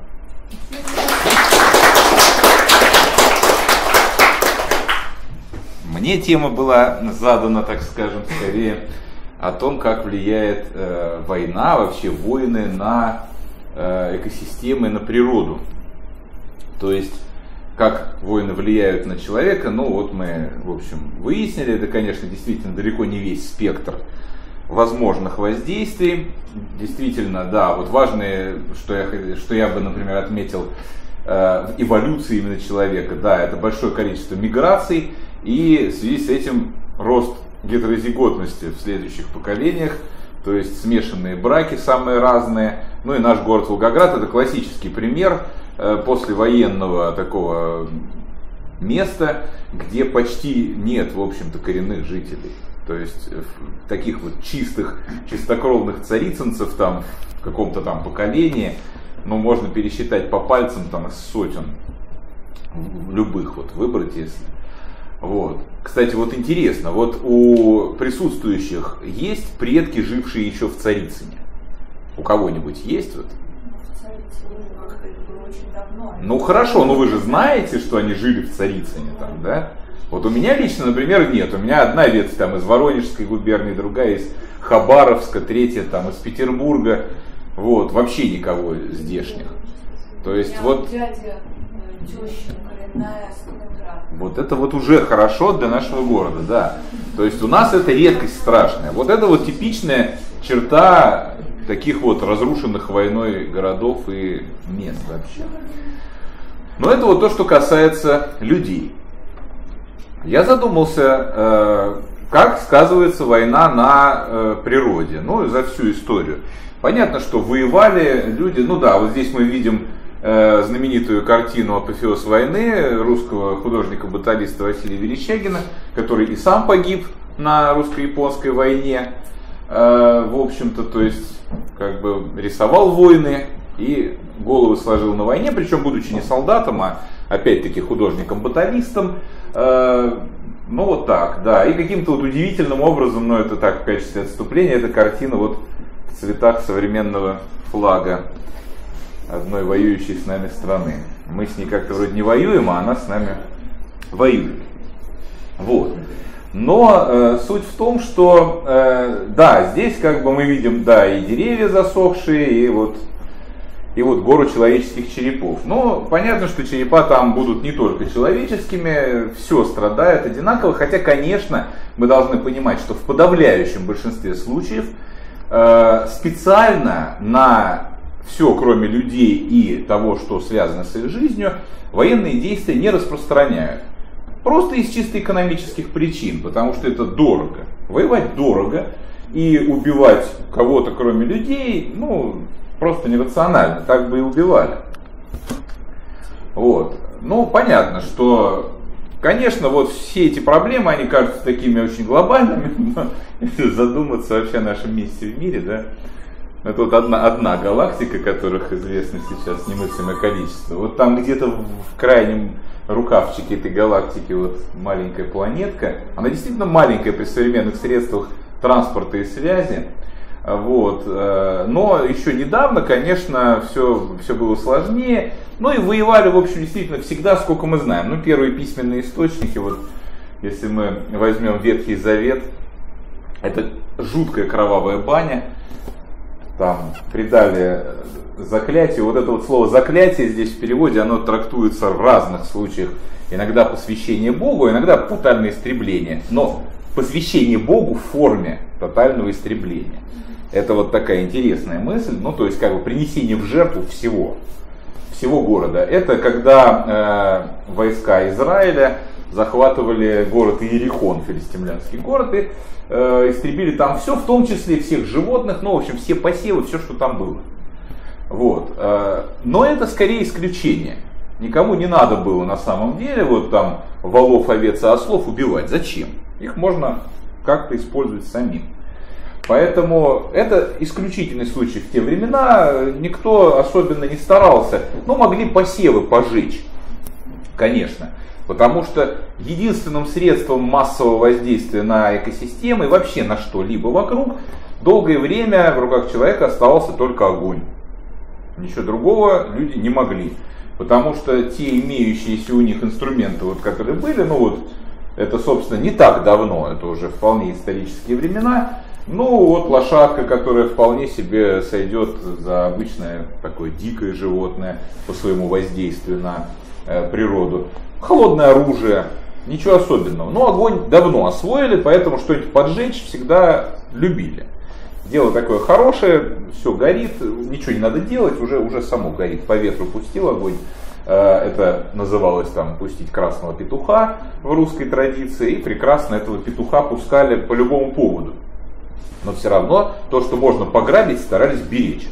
Мне тема была задана, так скажем, скорее о том, как влияет война, вообще войны на экосистемы, на природу. То есть, как войны влияют на человека, ну вот мы, в общем, выяснили, это, конечно, действительно далеко не весь спектр возможных воздействий. Действительно, да, вот важное, что я бы, например, отметил в эволюции именно человека, да, это большое количество миграций, и в связи с этим рост гетерозиготности в следующих поколениях, то есть смешанные браки самые разные. Ну и наш город Волгоград — это классический пример послевоенного такого места, где почти нет, в общем-то, коренных жителей. То есть таких вот чистокровных царицынцев там в каком-то там поколении, ну, можно пересчитать по пальцам там из сотен, любых вот выбрать, если. Вот. Кстати, вот интересно, вот у присутствующих есть предки, жившие еще в Царицыне? У кого-нибудь есть вот? Ну хорошо, но вы же знаете, что они жили в Царицыне там, да? Вот у меня лично, например, нет. У меня одна ветвь там из Воронежской губернии, другая из Хабаровска, третья там из Петербурга. Вот, вообще никого здешних. То есть вот... Дядя, теща, коренная Сталинград. Вот это вот уже хорошо для нашего города, да. То есть у нас это редкость страшная. Вот это вот типичная черта таких вот разрушенных войной городов и мест вообще. Но это вот то, что касается людей. Я задумался, как сказывается война на природе, ну и за всю историю. Понятно, что воевали люди, ну да, вот здесь мы видим знаменитую картину «Апофеоз войны» русского художника-баталиста Василия Верещагина, который и сам погиб на русско-японской войне, в общем-то, то есть как бы рисовал войны и головы сложил на войне, причем будучи не солдатом, а опять-таки художником-баталистом. Ну вот так, да, и каким-то вот удивительным образом, но это так в качестве отступления, эта картина вот в цветах современного флага одной воюющей с нами страны. Мы с ней как-то вроде не воюем, а она с нами воюет. Вот. Но суть в том, что да, здесь как бы мы видим, да, и деревья засохшие, и вот гору человеческих черепов. Но понятно, что черепа там будут не только человеческими, все страдает одинаково, хотя, конечно, мы должны понимать, что в подавляющем большинстве случаев специально на все, кроме людей и того, что связано с их жизнью, военные действия не распространяют. Просто из чисто экономических причин, потому что это дорого. Воевать дорого и убивать кого-то, кроме людей, ну, просто нерационально. Так бы и убивали. Вот. Ну, понятно, что, конечно, вот все эти проблемы, они кажутся такими очень глобальными, но если задуматься вообще о нашем месте в мире, да, это вот одна галактика, которых известно сейчас немыслимое количество. Вот там где-то в крайнем рукавчике этой галактики вот маленькая планетка. Она действительно маленькая при современных средствах транспорта и связи. Вот. Но еще недавно, конечно, все было сложнее. Ну и воевали, в общем, действительно всегда, сколько мы знаем. Ну, первые письменные источники, вот если мы возьмем Ветхий Завет, это жуткая кровавая баня. Там придали заклятие. Вот это вот слово заклятие здесь в переводе, оно трактуется в разных случаях. Иногда посвящение Богу, иногда тотальное истребление. Но посвящение Богу в форме тотального истребления. Это вот такая интересная мысль. Ну, то есть, как бы принесение в жертву всего города. Это когда войска Израиля захватывали город Иерихон, филистимлянский город, и истребили там все, в том числе всех животных, ну, в общем, все посевы, все, что там было. Вот. Но это скорее исключение. Никому не надо было на самом деле вот там волов, овец и ослов убивать. Зачем? Их можно как-то использовать самим. Поэтому это исключительный случай в те времена. Никто особенно не старался. Ну, могли посевы пожечь, конечно. Потому что единственным средством массового воздействия на экосистемы и вообще на что-либо вокруг долгое время в руках человека оставался только огонь. Ничего другого люди не могли. Потому что те имеющиеся у них инструменты, вот, которые были, ну вот, это, собственно, не так давно, это уже вполне исторические времена. Ну вот лошадка, которая вполне себе сойдет за обычное такое дикое животное по своему воздействию на природу. Холодное оружие, ничего особенного. Но огонь давно освоили, поэтому что-нибудь поджечь всегда любили. Дело такое хорошее, все горит, ничего не надо делать, уже само горит. По ветру пустил огонь. Это называлось там пустить красного петуха в русской традиции. И прекрасно этого петуха пускали по любому поводу. Но все равно то, что можно пограбить, старались беречь.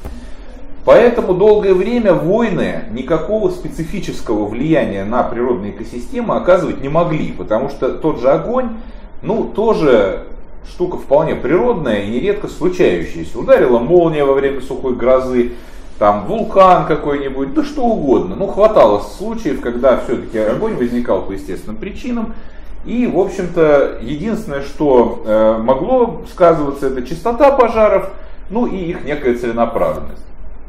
Поэтому долгое время войны никакого специфического влияния на природные экосистемы оказывать не могли. Потому что тот же огонь, ну, тоже штука вполне природная и нередко случающаяся. Ударила молния во время сухой грозы, там вулкан какой-нибудь, да что угодно. Ну, хватало случаев, когда все-таки огонь возникал по естественным причинам. И, в общем-то, единственное, что могло сказываться, это частота пожаров, ну и их некая целенаправленность.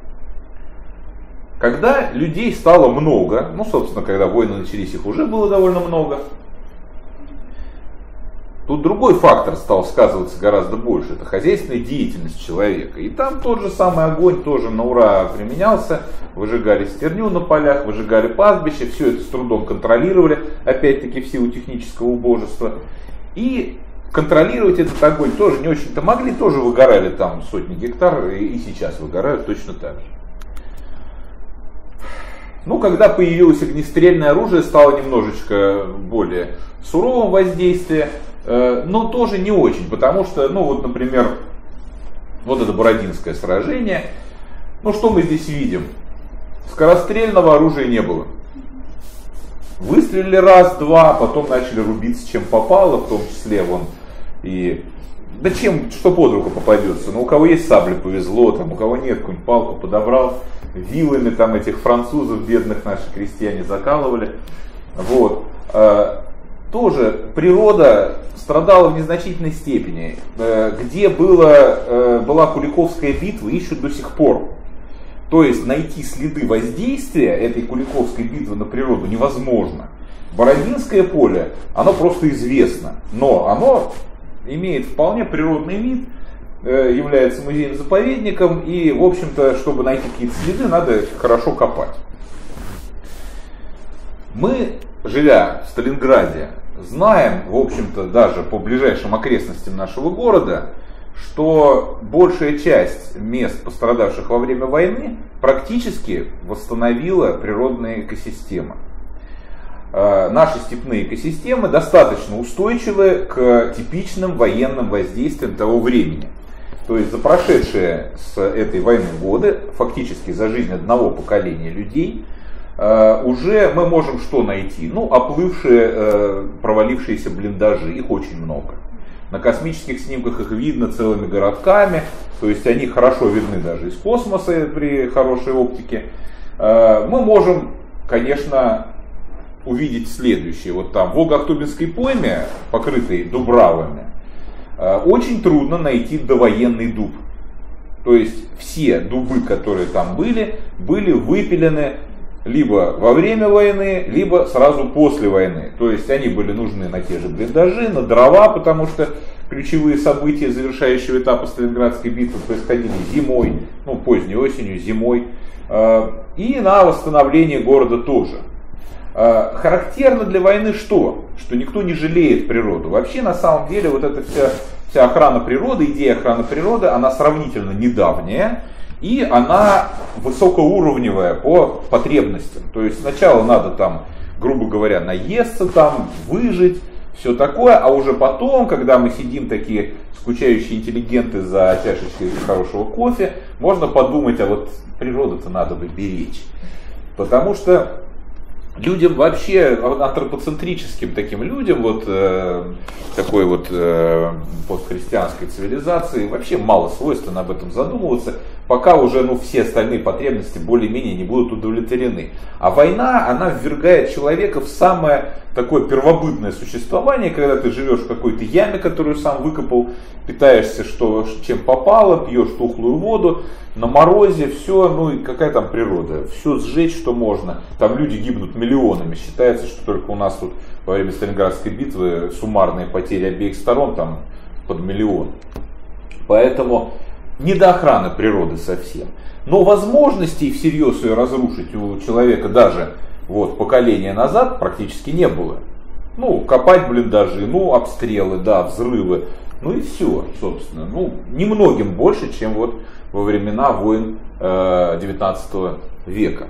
Когда людей стало много, ну, собственно, когда войны начались, их уже было довольно много, тут другой фактор стал сказываться гораздо больше, это хозяйственная деятельность человека. И там тот же самый огонь тоже на ура применялся, выжигали стерню на полях, выжигали пастбища, все это с трудом контролировали, опять-таки в силу технического убожества. И контролировать этот огонь тоже не очень-то могли, тоже выгорали там сотни гектар, и сейчас выгорают точно так же. Ну, когда появилось огнестрельное оружие, стало немножечко более суровым воздействие, но тоже не очень, потому что, ну вот, например, вот это Бородинское сражение, ну что мы здесь видим? Скорострельного оружия не было. Выстрелили раз-два, потом начали рубиться чем попало, в том числе вон и... Да чем, что под руку попадется. Ну, у кого есть сабли, повезло, там, у кого нет, какую-нибудь палку подобрал, вилами там этих французов, бедных наши крестьяне закалывали. Вот. Тоже природа страдала в незначительной степени. Где была Куликовская битва, ищут до сих пор. То есть найти следы воздействия этой Куликовской битвы на природу невозможно. Бородинское поле, оно просто известно, но оно имеет вполне природный вид, является музеем-заповедником, и, в общем-то, чтобы найти какие-то следы, надо хорошо копать. Мы, живя в Сталинграде, знаем, в общем-то, даже по ближайшим окрестностям нашего города, что большая часть мест, пострадавших во время войны, практически восстановила природные экосистемы. Наши степные экосистемы достаточно устойчивы к типичным военным воздействиям того времени. То есть за прошедшие с этой войны годы, фактически за жизнь одного поколения людей, уже мы можем что найти? Ну, оплывшие, провалившиеся блиндажи, их очень много. На космических снимках их видно целыми городками, то есть они хорошо видны даже из космоса при хорошей оптике. Мы можем, конечно, увидеть следующее. Вот там в Волго-Ахтубинской пойме, покрытой дубравами, очень трудно найти довоенный дуб. То есть все дубы, которые там были выпилены либо во время войны, либо сразу после войны. То есть они были нужны на те же блиндажи, на дрова, потому что ключевые события завершающего этапа Сталинградской битвы происходили зимой, ну поздней осенью, зимой. И на восстановление города тоже. Характерно для войны что? Что никто не жалеет природу. Вообще на самом деле вот эта вся охрана природы, идея охраны природы, она сравнительно недавняя. И она высокоуровневая по потребностям. То есть сначала надо там, грубо говоря, наесться там, выжить, все такое, а уже потом, когда мы сидим такие скучающие интеллигенты за чашечкой хорошего кофе, можно подумать, а вот природу-то надо бы беречь. Потому что людям вообще, антропоцентрическим таким людям, вот такой вот постхристианской цивилизации, вообще мало свойственно об этом задумываться, пока уже все остальные потребности более-менее не будут удовлетворены. А война, она ввергает человека в самое такое первобытное существование, когда ты живешь в какой-то яме, которую сам выкопал, питаешься чем попало, пьешь тухлую воду, на морозе, все, ну и какая там природа, все сжечь, что можно. Там люди гибнут миллионами. Считается, что только у нас тут во время Сталинградской битвы суммарные потери обеих сторон там под 1 миллион. Поэтому не до охраны природы совсем. Но возможностей всерьез ее разрушить у человека даже поколение назад практически не было. Ну, копать блиндажи, обстрелы, да, взрывы, ну и все, собственно. Немногим больше, чем во времена войн 19 века.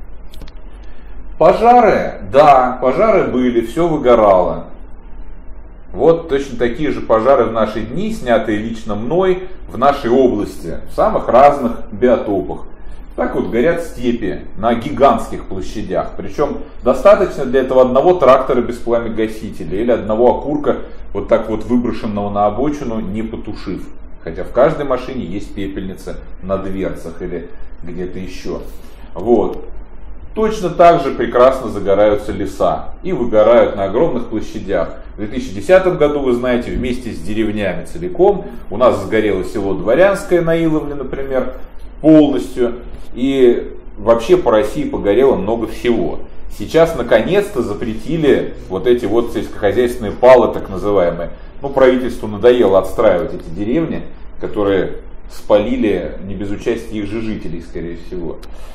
Пожары, да, пожары были, все выгорало. Вот точно такие же пожары в наши дни, снятые лично мной в нашей области, в самых разных биотопах. Так вот горят степи на гигантских площадях. Причем достаточно для этого одного трактора без пламя-гасителя или одного окурка, вот так вот выброшенного на обочину, не потушив. Хотя в каждой машине есть пепельница на дверцах или где-то еще. Вот. Точно так же прекрасно загораются леса и выгорают на огромных площадях. В 2010 году, вы знаете, вместе с деревнями целиком у нас сгорело село Дворянское на Иловле, например, полностью. И вообще по России погорело много всего. Сейчас наконец-то запретили вот эти сельскохозяйственные палы, так называемые. Правительству надоело отстраивать эти деревни, которые спалили не без участия их же жителей, скорее всего.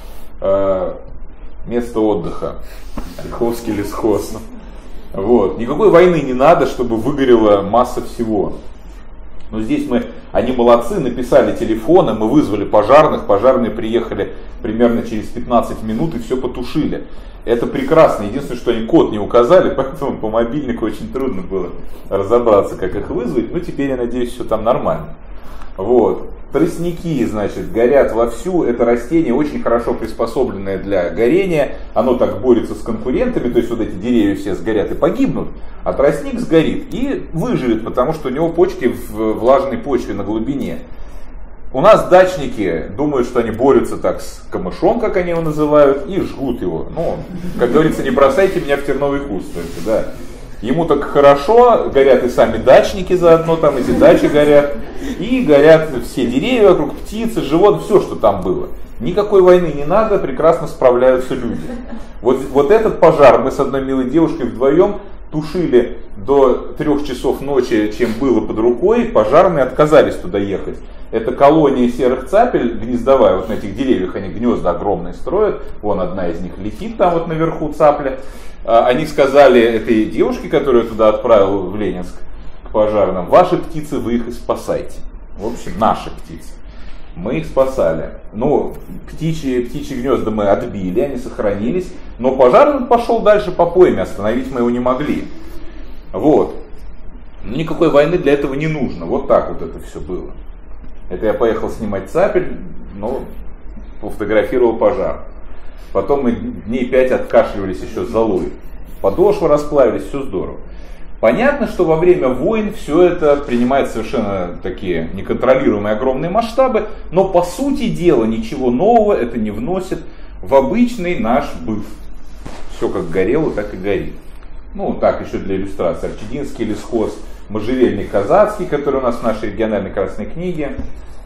Место отдыха. Ольховский лесхоз. Вот. Никакой войны не надо, чтобы выгорела масса всего. Но здесь они молодцы, написали телефоны, мы вызвали пожарных, пожарные приехали примерно через 15 минут и все потушили. Это прекрасно, единственное, что они код не указали, поэтому по мобильнику очень трудно было разобраться, как их вызвать, но теперь, я надеюсь, все там нормально. Вот. Тростники, горят вовсю, это растение очень хорошо приспособленное для горения, оно так борется с конкурентами, то есть вот эти деревья все сгорят и погибнут, а тростник сгорит и выживет, потому что у него почки в влажной почве на глубине. У нас дачники думают, что они борются так с камышом, как они его называют, и жгут его. Как говорится, не бросайте меня в терновый куст. Да. Ему так хорошо, горят и сами дачники заодно, там эти дачи горят, и горят все деревья вокруг, птицы, животные, все, что там было. Никакой войны не надо, прекрасно справляются люди. Вот этот пожар мы с одной милой девушкой вдвоем тушили до 3 часов ночи, чем было под рукой, пожарные отказались туда ехать. Это колония серых цапель гнездовая, на этих деревьях они гнезда огромные строят, вон одна из них летит там наверху цапля. Они сказали этой девушке, которую туда отправил в Ленинск к пожарным: ваши птицы, вы их и спасайте. В общем, наши птицы. Мы их спасали. Ну, птичьи гнезда мы отбили, они сохранились. Но пожар пошел дальше по пойме, остановить мы его не могли. Вот. Никакой войны для этого не нужно. Вот так вот это все было. Это я поехал снимать цапель, но пофотографировал пожар. Потом мы дней 5 откашливались еще золой. Подошвы расплавились, все здорово. Понятно, что во время войн все это принимает совершенно такие неконтролируемые огромные масштабы, но по сути дела ничего нового это не вносит в обычный наш быт. Все как горело, так и горит. Ну, так еще для иллюстрации. Арчединский лесхоз, можжевельник казацкий, который у нас в нашей региональной красной книге.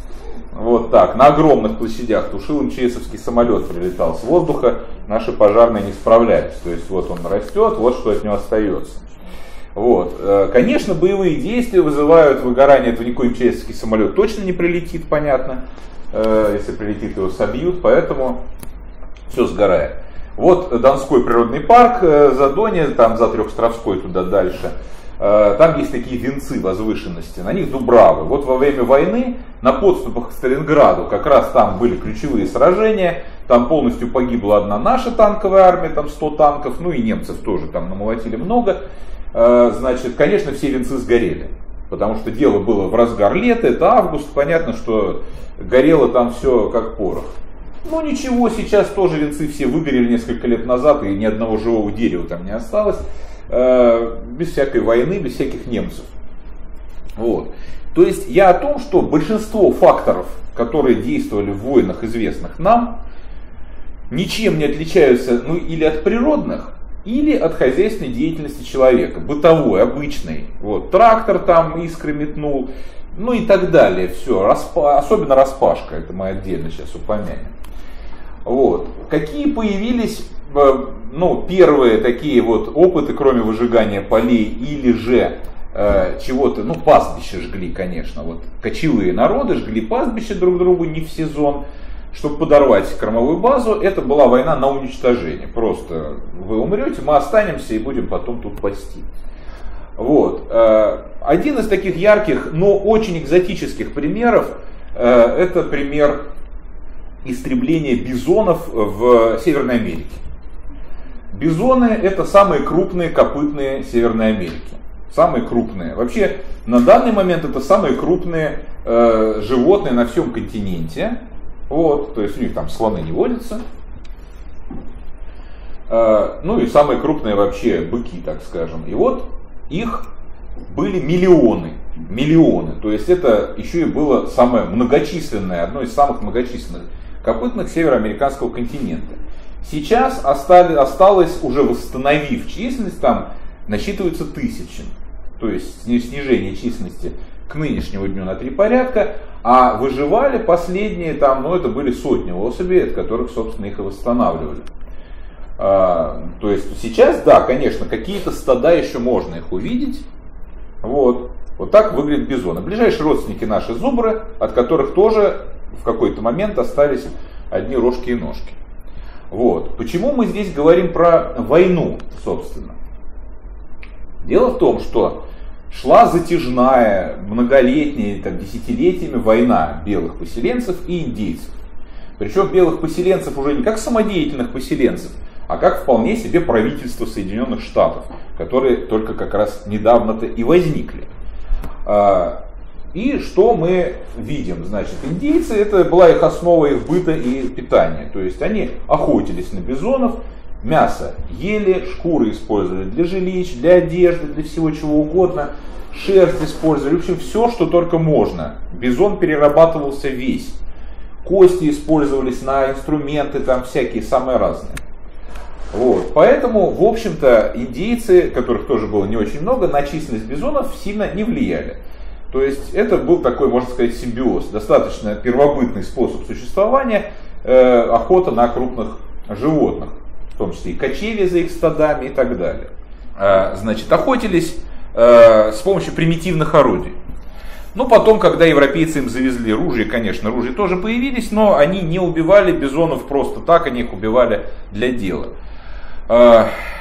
Вот так, на огромных площадях тушил МЧСовский самолет, прилетал с воздуха, наши пожарные не справлялись. То есть вот он растет, вот что от него остается. Вот. Конечно, боевые действия вызывают выгорание, этого никакой МЧСовский самолет точно не прилетит, понятно. Если прилетит, его собьют, поэтому все сгорает. Вот Донской природный парк, Задонье, там за Трехстровской туда дальше. Там есть такие венцы возвышенности, на них дубравы. Вот во время войны на подступах к Сталинграду как раз там были ключевые сражения. Там полностью погибла одна наша танковая армия, там 100 танков, ну и немцев тоже там намолотили много. Значит, конечно, все венцы сгорели, потому что дело было в разгар лета, это август, понятно, что горело там все как порох. Ну ничего, сейчас тоже венцы все выгорели несколько лет назад, и ни одного живого дерева там не осталось. Без всякой войны, без всяких немцев. Вот. То есть я о том, что большинство факторов, которые действовали в войнах, известных нам, ничем не отличаются, ну, или от природных, или от хозяйственной деятельности человека, бытовой, обычной. Вот. Трактор там искры метнул, ну и так далее. Все. Особенно распашка, это мы отдельно сейчас упомянем. Вот. Какие появились первые такие вот опыты, кроме выжигания полей или же чего-то, пастбища жгли, конечно. Вот кочевые народы жгли пастбища друг другу не в сезон, чтобы подорвать кормовую базу. Это была война на уничтожение. Просто вы умрете, мы останемся и будем потом тут пасти. Вот. Один из таких ярких, но очень экзотических примеров, это пример истребления бизонов в Северной Америке. Бизоны — это самые крупные копытные Северной Америки. Самые крупные. Вообще, на данный момент это самые крупные животные на всем континенте. Вот, то есть у них там слоны не водятся. Ну и самые крупные вообще быки, так скажем. И вот их были миллионы. Миллионы. То есть это еще и было самое многочисленное, одно из самых многочисленных копытных североамериканского континента. Сейчас осталось, уже восстановив численность, там насчитывается 1000. То есть снижение численности к нынешнему дню на 3 порядка. А выживали последние, это были сотни особей, от которых, собственно, их и восстанавливали. То есть сейчас, да, конечно, какие-то стада еще можно их увидеть. Вот так выглядят бизоны. Ближайшие родственники наши зубры, от которых тоже в какой-то момент остались одни рожки и ножки. Вот. Почему мы здесь говорим про войну, собственно? Дело в том, что шла затяжная, многолетняя, десятилетиями война белых поселенцев и индейцев. Причем белых поселенцев уже не как самодеятельных поселенцев, а как вполне себе правительство Соединенных Штатов, которые только как раз недавно-то и возникли. И что мы видим? Значит, индейцы, это была их основа их быта и питания. То есть они охотились на бизонов, мясо ели, шкуры использовали для жилищ, для одежды, для всего чего угодно, шерсть использовали, в общем, все, что только можно. Бизон перерабатывался весь. Кости использовались на инструменты, там всякие, самые разные. Вот. Поэтому, в общем-то, индейцы, которых тоже было не очень много, на численность бизонов сильно не влияли. То есть это был такой, можно сказать, симбиоз, достаточно первобытный способ существования, охота на крупных животных, в том числе и кочевья за их стадами и так далее. Значит, охотились с помощью примитивных орудий. Потом, когда европейцы им завезли ружья, конечно, ружья тоже появились, но они не убивали бизонов просто так, они их убивали для дела.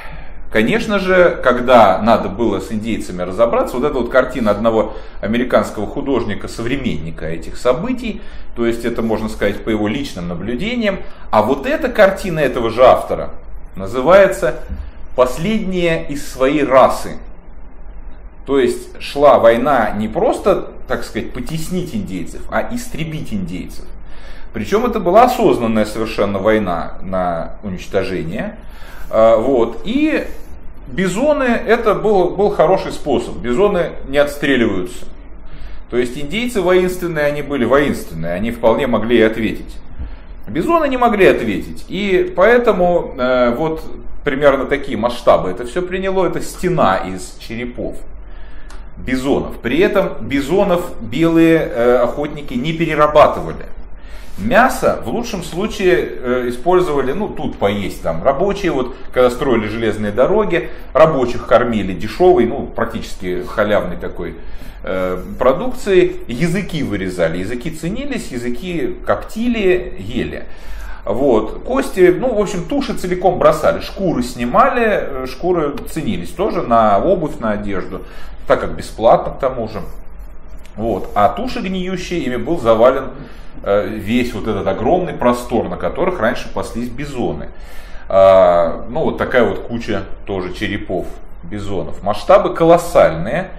конечно же, когда надо было с индейцами разобраться, вот эта вот картина одного американского художника-современника этих событий, то есть это, можно сказать, по его личным наблюдениям, а вот эта картина этого же автора называется «Последняя из своей расы». То есть шла война не просто, так сказать, потеснить индейцев, а истребить индейцев. Причем это была осознанная совершенно война на уничтожение. Вот. И бизоны это был хороший способ. Бизоны не отстреливаются. То есть индейцы воинственные, они были воинственные, они вполне могли и ответить. Бизоны не могли ответить. И поэтому вот примерно такие масштабы это все приняло. Это стена из черепов бизонов. При этом бизонов белые охотники не перерабатывали. Мясо в лучшем случае использовали, ну тут поесть там рабочие, вот когда строили железные дороги, рабочих кормили дешевой, ну практически халявной такой продукцией, языки вырезали, языки ценились, языки коптили, ели. Вот. Кости, ну, в общем, туши целиком бросали, шкуры снимали, шкуры ценились тоже на обувь, на одежду, так как бесплатно к тому же. Вот. А туши гниющие, ими был завален весь вот этот огромный простор, на которых раньше паслись бизоны. Ну, вот такая вот куча тоже черепов бизонов. Масштабы колоссальные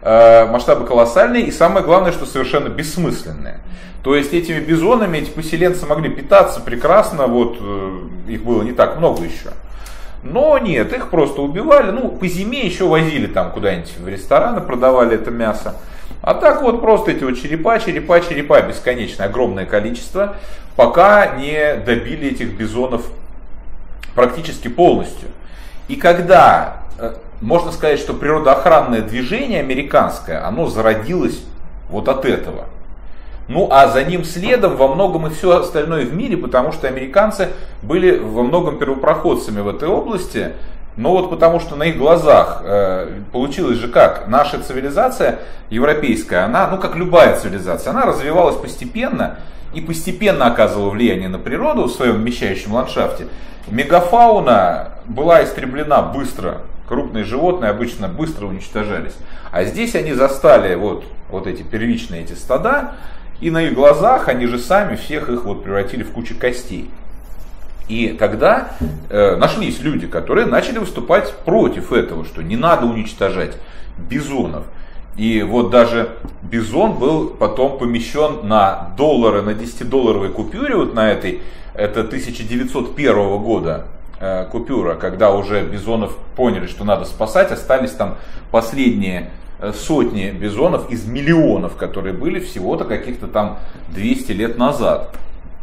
и самое главное, что совершенно бессмысленные. То есть этими бизонами эти поселенцы могли питаться прекрасно, вот их было не так много еще. Но нет, их просто убивали, ну по зиме еще возили там куда-нибудь в рестораны, продавали это мясо. А так вот просто эти вот черепа, бесконечное, огромное количество, пока не добили этих бизонов практически полностью. И когда, можно сказать, что природоохранное движение американское, оно зародилось вот от этого. Ну а за ним следом во многом и все остальное в мире, потому что американцы были во многом первопроходцами в этой области. Но вот потому что на их глазах получилось же как, наша цивилизация европейская, она, ну как любая цивилизация, она развивалась постепенно и постепенно оказывала влияние на природу в своем вмещающем ландшафте. Мегафауна была истреблена быстро, крупные животные обычно быстро уничтожались. А здесь они застали вот эти первичные эти стада, и на их глазах они же сами всех их вот превратили в кучу костей. И тогда нашлись люди, которые начали выступать против этого, что не надо уничтожать бизонов. И вот даже бизон был потом помещен на доллары, на 10-долларовой купюре, вот на этой, это 1901 года купюра, когда уже бизонов поняли, что надо спасать, остались там последние сотни бизонов из миллионов, которые были всего-то каких-то там 200 лет назад.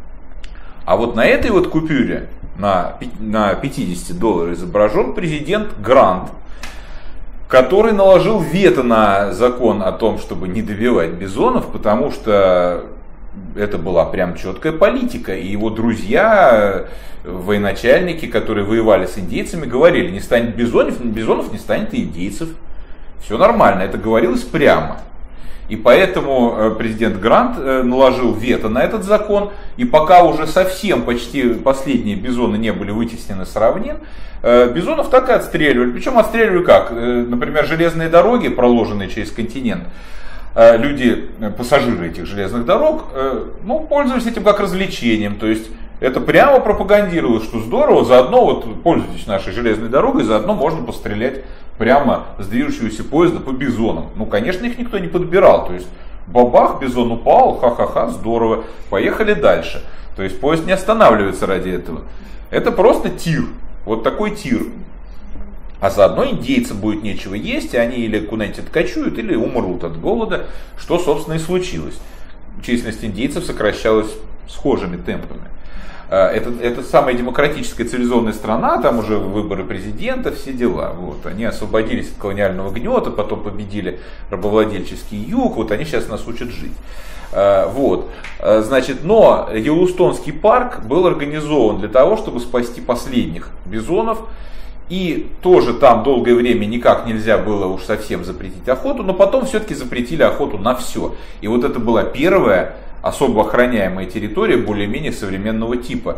А вот на этой вот купюре, на 50 долларов изображен президент Грант, который наложил вето на закон о том, чтобы не добивать бизонов, потому что это была прям четкая политика. И его друзья, военачальники, которые воевали с индейцами, говорили, не станет бизонов, не станет и индейцев. Все нормально, это говорилось прямо. И поэтому президент Грант наложил вето на этот закон. И пока уже совсем почти последние бизоны не были вытеснены с равнин, бизонов так и отстреливали. Причем отстреливали как? Например, железные дороги, проложенные через континент. Люди, пассажиры этих железных дорог, ну, пользовались этим как развлечением. То есть это прямо пропагандировалось, что здорово, заодно вот пользуйтесь нашей железной дорогой, заодно можно пострелять прямо с движущегося поезда по бизонам. Ну, конечно, их никто не подбирал. То есть бабах, бизон упал, ха-ха-ха, здорово, поехали дальше. То есть поезд не останавливается ради этого. Это просто тир, вот такой тир. А заодно индейцам будет нечего есть, и они или куда-нибудь откачуют, или умрут от голода, что, собственно, и случилось. Численность индейцев сокращалась схожими темпами. Это самая демократическая цивилизованная страна, там уже выборы президента, все дела. Вот. Они освободились от колониального гнета, потом победили рабовладельческий юг, вот они сейчас нас учат жить. Вот. Значит, но Йеллоустонский парк был организован для того, чтобы спасти последних бизонов. И тоже там долгое время никак нельзя было уж совсем запретить охоту, но потом все-таки запретили охоту на все. И вот это была первая особо охраняемая территория более-менее современного типа.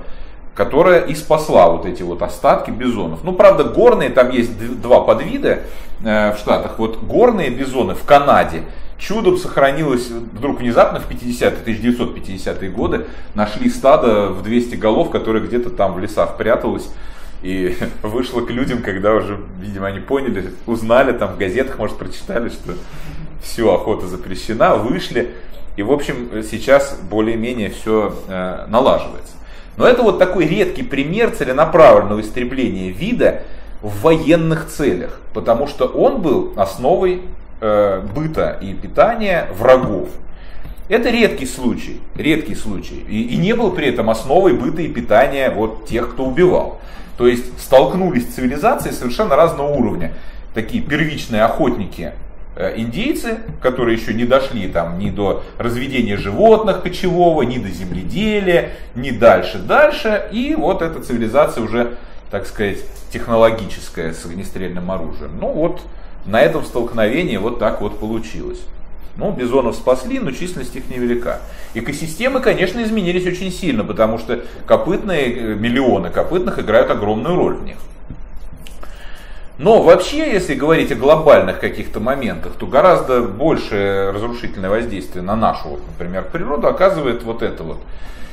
которая и спасла вот эти вот остатки бизонов. Ну, правда, горные, там есть два подвида в Штатах. Вот горные бизоны в Канаде чудом сохранилось, вдруг внезапно в 1950-е годы нашли стадо в 200 голов, которое где-то там в лесах пряталось. И вышло к людям, когда уже, видимо, они поняли, узнали, там в газетах, может, прочитали, что все, охота запрещена, вышли. И, в общем, сейчас более-менее все налаживается. Но это вот такой редкий пример целенаправленного истребления вида в военных целях, потому что он был основой быта и питания врагов. Это редкий случай. И не был при этом основой быта и питания вот тех, кто убивал. То есть столкнулись цивилизации совершенно разного уровня. Такие первичные охотники, индейцы, которые еще не дошли там ни до разведения животных кочевого, ни до земледелия, ни дальше. И вот эта цивилизация уже, так сказать, технологическая с огнестрельным оружием. Ну вот на этом столкновении вот так вот получилось. Ну, бизонов спасли, но численность их невелика. Экосистемы, конечно, изменились очень сильно, потому что миллионы копытных играют огромную роль в них. Но вообще, если говорить о глобальных каких-то моментах, то гораздо большее разрушительное воздействие на нашу, вот, например, природу оказывает вот это вот,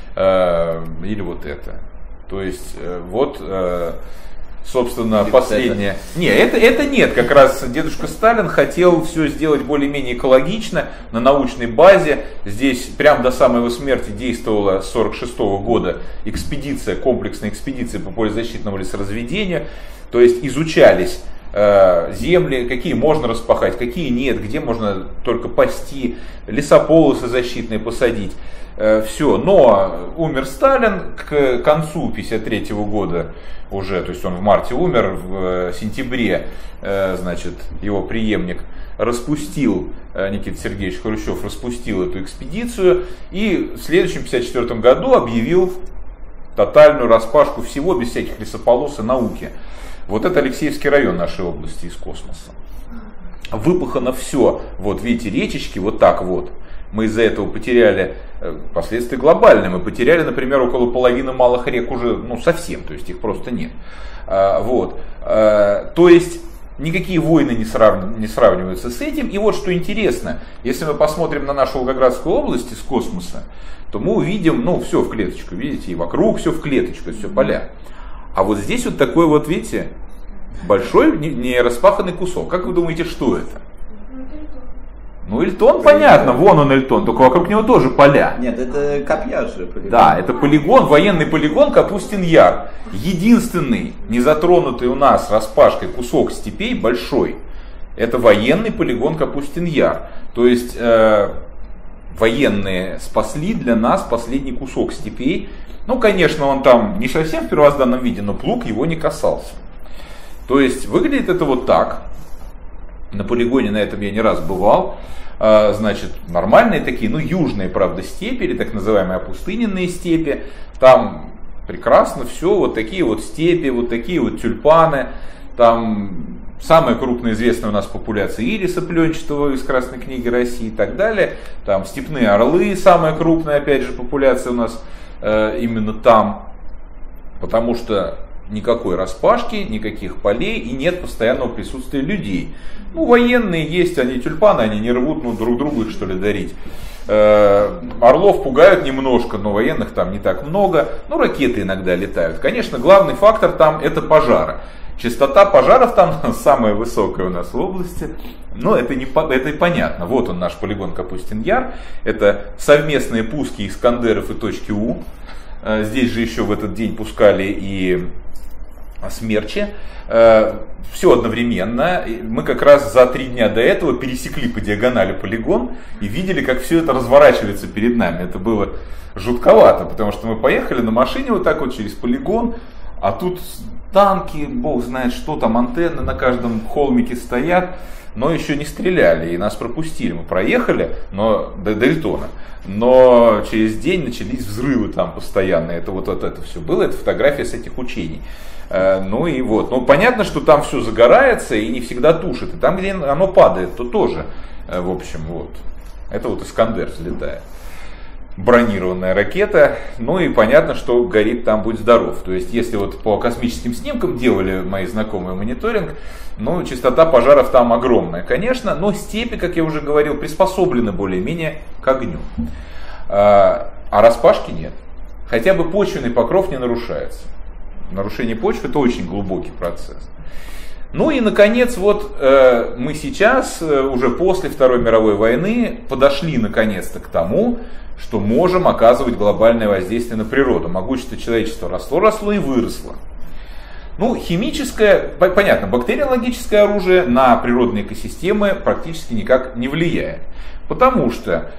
или вот это. То есть, вот, собственно, последнее. Это нет, как раз дедушка Сталин хотел все сделать более-менее экологично, на научной базе. Здесь прямо до самой его смерти действовала с 1946 года комплексная экспедиция по полезащитному лесоразведению. То есть изучались земли, какие можно распахать, какие нет, где можно только пасти, лесополосы защитные посадить. Все, но умер Сталин к концу 1953 года уже, то есть он в марте умер, в сентябре, значит, его преемник распустил, Никита Сергеевич Хрущев распустил эту экспедицию и в следующем 1954 году объявил тотальную распашку всего без всяких лесополос и науки. Вот это Алексеевский район нашей области из космоса. Выпахано все, вот видите, речечки вот так вот. Мы из-за этого потеряли, последствия глобальные, мы потеряли, например, около половины малых рек уже, совсем, то есть их просто нет. Вот. То есть никакие войны не сравниваются с этим. И вот что интересно, если мы посмотрим на нашу Волгоградскую область из космоса, то мы увидим, все в клеточку, видите, и вокруг все в клеточку, все поля. А вот здесь вот такой вот, видите, большой не распаханный кусок. Как вы думаете, что это? Эльтон, понятно, вон он Эльтон, только вокруг него тоже поля. Нет, это Копьяр же полигон. Да, это полигон, военный полигон Капустин-Яр. Единственный незатронутый у нас распашкой кусок степей большой. Это военный полигон Капустин-Яр. То есть военные спасли для нас последний кусок степей. Конечно, он там не совсем в первозданном виде, но плуг его не касался. То есть выглядит это вот так. На полигоне на этом я не раз бывал. Значит, нормальные такие, южные, правда, степи, или так называемые опустыненные степи. Там прекрасно все, вот такие вот степи, вот такие вот тюльпаны. Там самая крупная известная у нас популяция ириса пленчатого из Красной книги России и так далее. Там степные орлы, самая крупная, опять же, популяция у нас именно там. Потому что никакой распашки, никаких полей и нет постоянного присутствия людей. Военные есть, они тюльпаны, они не рвут, друг другу их что ли дарить. Орлов пугают немножко, но военных там не так много. Ракеты иногда летают. Конечно, главный фактор там это пожары. Частота пожаров там самая высокая у нас в области. Но это и понятно. Вот он наш полигон Капустин-Яр. Это совместные пуски Искандеров и точки У. Здесь же еще в этот день пускали и смерчи. Все одновременно. Мы как раз за 3 дня до этого пересекли по диагонали полигон и видели, как все это разворачивается перед нами. Это было жутковато, потому что мы поехали на машине вот так вот через полигон, а тут танки, бог знает что там, антенны на каждом холмике стоят, но еще не стреляли и нас пропустили. Мы проехали до Эльтона, но через день начались взрывы там постоянно. Это вот это все было, это фотография с этих учений. Понятно, что там все загорается и не всегда тушит. И там, где оно падает, то тоже, в общем, вот. Это вот Искандер взлетает. бронированная ракета, ну и понятно, что горит там будь здоров. То есть, если вот по космическим снимкам делали мои знакомые мониторинг, ну, частота пожаров там огромная, конечно, но степи, как я уже говорил, приспособлены более-менее к огню. А распашки нет. Хотя бы почвенный покров не нарушается. Нарушение почвы — это очень глубокий процесс. Ну и, наконец, вот мы сейчас, уже после Второй мировой войны, подошли наконец-то к тому, что можем оказывать глобальное воздействие на природу. Могущество человечества росло и выросло. Ну, химическое, понятно, бактериологическое оружие на природные экосистемы практически никак не влияет. Потому что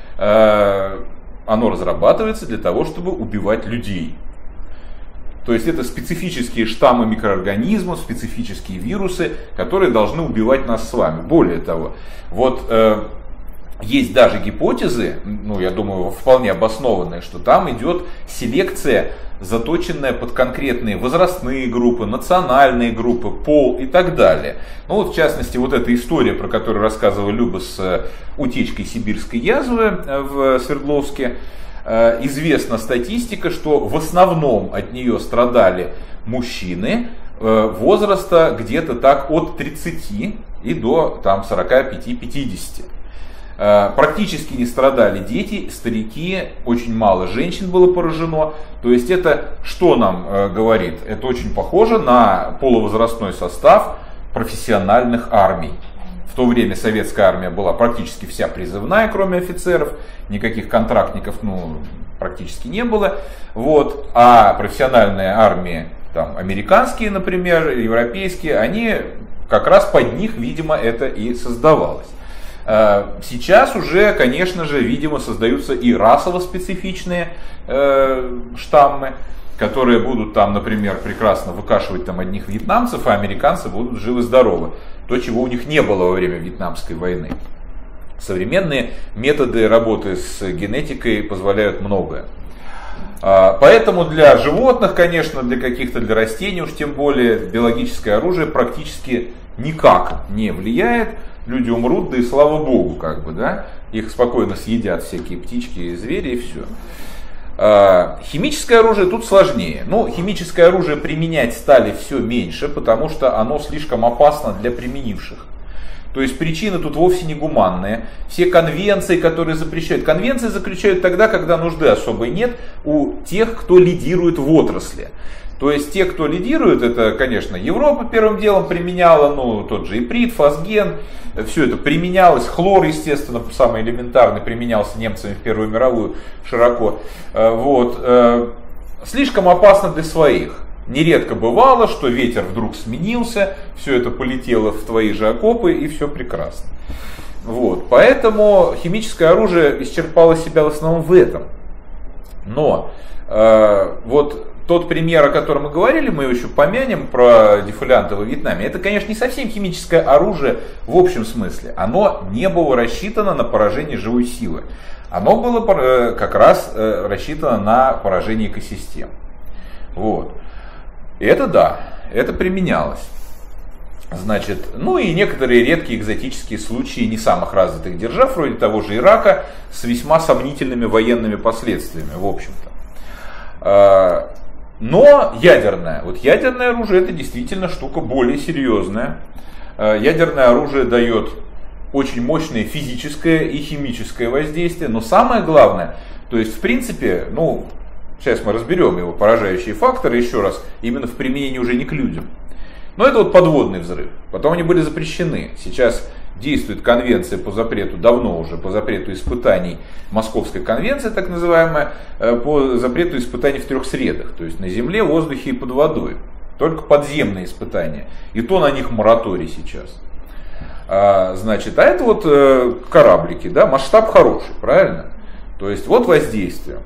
оно разрабатывается для того, чтобы убивать людей. То есть это специфические штаммы микроорганизмов, специфические вирусы, которые должны убивать нас с вами. Более того, вот есть даже гипотезы, ну я думаю вполне обоснованные, что там идет селекция, заточенная под конкретные возрастные группы, национальные группы, пол и так далее. Ну вот в частности вот эта история, про которую рассказывала Люба с утечкой сибирской язвы в Свердловске. Известна статистика, что в основном от нее страдали мужчины возраста где-то так от 30 и до там, 45-50. Практически не страдали дети, старики, очень мало женщин было поражено. То есть это что нам говорит? Это очень похоже на полувозрастной состав профессиональных армий. В то время советская армия была практически вся призывная, кроме офицеров, никаких контрактников практически не было. Вот. А профессиональные армии, там, американские, например, европейские, они как раз под них, видимо, это и создавалось. Сейчас уже, конечно же, видимо, создаются и расово специфичные штаммы, которые будут там, например, прекрасно выкашивать там одних вьетнамцев, а американцы будут живы-здоровы. То, чего у них не было во время Вьетнамской войны. Современные методы работы с генетикой позволяют многое. Поэтому для животных, конечно, для растений уж тем более, биологическое оружие практически никак не влияет. Люди умрут, да и слава богу, как бы, да, их спокойно съедят всякие птички и звери, и все. Химическое оружие тут сложнее. Но химическое оружие применять стали все меньше, потому что оно слишком опасно для применивших. То есть причины тут вовсе не гуманные. Все конвенции, которые запрещают. Конвенции заключают тогда, когда нужды особой нет у тех, кто лидирует в отрасли. То есть те, кто лидирует, это, конечно, Европа первым делом применяла, ну, тот же иприт, фосген, все это применялось, хлор, естественно, самый элементарный, применялся немцами в Первую мировую широко. Вот. Слишком опасно для своих. Нередко бывало, что ветер вдруг сменился, все это полетело в твои же окопы, и все прекрасно. Вот. Поэтому химическое оружие исчерпало себя в основном в этом. Но вот тот пример, о котором мы говорили, мы еще помянем, про дефолианты во Вьетнаме, это, конечно, не совсем химическое оружие в общем смысле. Оно не было рассчитано на поражение живой силы. Оно было как раз рассчитано на поражение экосистем. Вот. И это да, это применялось. Значит, ну и некоторые редкие экзотические случаи не самых развитых держав, вроде того же Ирака, с весьма сомнительными военными последствиями, в общем-то. Но ядерное. Вот ядерное оружие — это действительно штука более серьезная. Ядерное оружие дает очень мощное физическое и химическое воздействие. Но самое главное, то есть в принципе, ну, сейчас мы разберем его поражающие факторы еще раз, именно в применении уже не к людям. Но это вот подводный взрыв. Потом они были запрещены. Сейчас действует конвенция по запрету, давно уже, по запрету испытаний, Московская конвенция, так называемая, по запрету испытаний в 3 средах. То есть на земле, в воздухе и под водой. Только подземные испытания. И то на них мораторий сейчас. Значит, а это вот кораблики, да, масштаб хороший, правильно? То есть вот воздействие.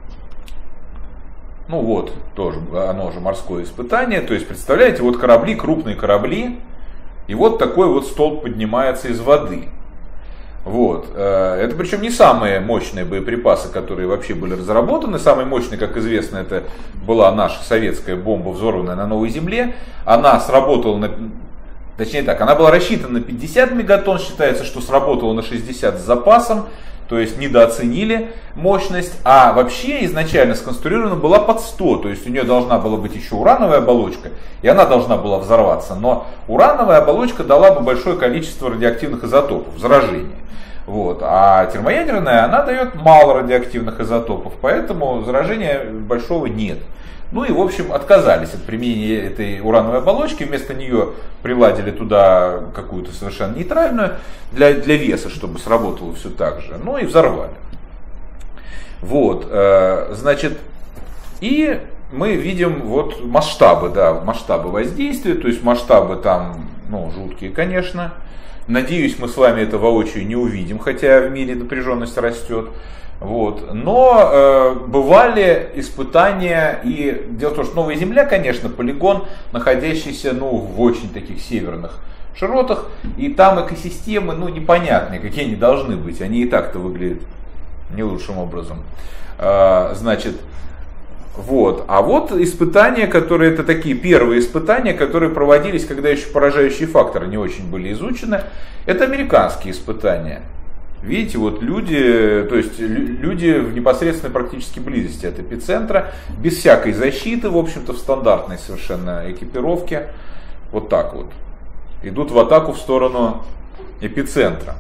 Ну вот, тоже, оно же морское испытание. То есть, представляете, вот корабли, крупные корабли, и вот такой вот столб поднимается из воды. Вот. Это причем не самые мощные боеприпасы, которые вообще были разработаны. Самый мощный, как известно, это была наша советская бомба, взорванная на Новой Земле. Она сработала на... Точнее так, она была рассчитана на 50 мегатонн, считается, что сработала на 60 с запасом. То то есть недооценили мощность, а вообще изначально сконструирована была под 100, то есть у нее должна была быть еще урановая оболочка, и она должна была взорваться, но урановая оболочка дала бы большое количество радиоактивных изотопов, заражения. Вот. А термоядерная, она дает мало радиоактивных изотопов, поэтому заражения большого нет. Ну и, в общем, отказались от применения этой урановой оболочки, вместо нее приладили туда какую-то совершенно нейтральную для веса, чтобы сработало все так же. Ну и взорвали. Вот, значит, и мы видим вот масштабы, да, масштабы воздействия, то есть масштабы там, ну, жуткие, конечно. Надеюсь, мы с вами это воочию не увидим, хотя в мире напряженность растет. Вот. Но бывали испытания, и дело в том, что Новая Земля, конечно, полигон, находящийся, ну, в очень таких северных широтах, и там экосистемы, ну, непонятные, какие они должны быть, они и так-то выглядят не лучшим образом. Значит, вот. А вот испытания, которые, это такие первые испытания, которые проводились, когда еще поражающие факторы не очень были изучены, это американские испытания. Видите, вот люди, то есть люди в непосредственной практически близости от эпицентра, без всякой защиты, в общем-то, в стандартной совершенно экипировке, вот так вот, идут в атаку в сторону эпицентра.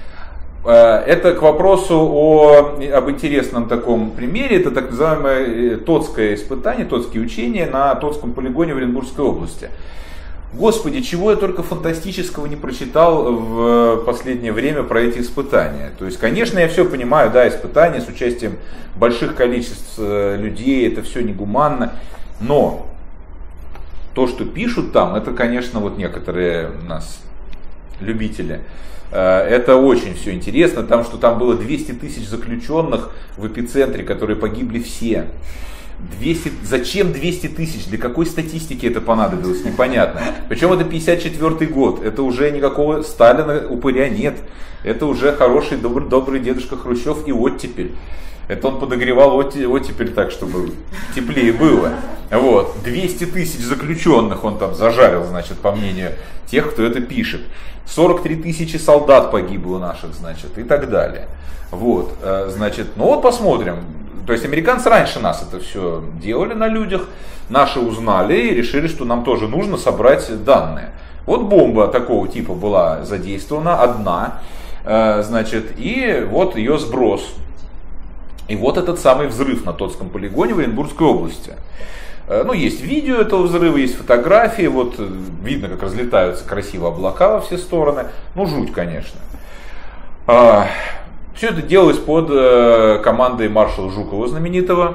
Это к вопросу об интересном таком примере, это так называемое Тотское испытание, Тотские учения на Тотском полигоне в Оренбургской области. Господи, чего я только фантастического не прочитал в последнее время про эти испытания. То есть, конечно, я все понимаю, да, испытания с участием больших количеств людей, это все негуманно, но то, что пишут там, это, конечно, вот некоторые у нас любители, это очень все интересно, там, что там было 200 тысяч заключенных в эпицентре, которые погибли все. 200, зачем 200 тысяч? Для какой статистики это понадобилось? Непонятно. Причем это 54-й год. Это уже никакого Сталина, упыря нет. Это уже хороший, добрый дедушка Хрущев и оттепель. Это он подогревал оттепель так, чтобы теплее было. Вот. 200 тысяч заключенных он там зажарил, значит, по мнению тех, кто это пишет. 43 тысячи солдат погибло наших, значит, и так далее. Вот. Значит, ну вот посмотрим. То есть американцы раньше нас это все делали на людях, наши узнали и решили, что нам тоже нужно собрать данные. Вот бомба такого типа была задействована, одна, значит, и вот ее сброс. И вот этот самый взрыв на Тотском полигоне в Оренбургской области. Ну, есть видео этого взрыва, есть фотографии, вот видно, как разлетаются красиво облака во все стороны. Ну, жуть, конечно. Все это делалось под командой маршала Жукова знаменитого.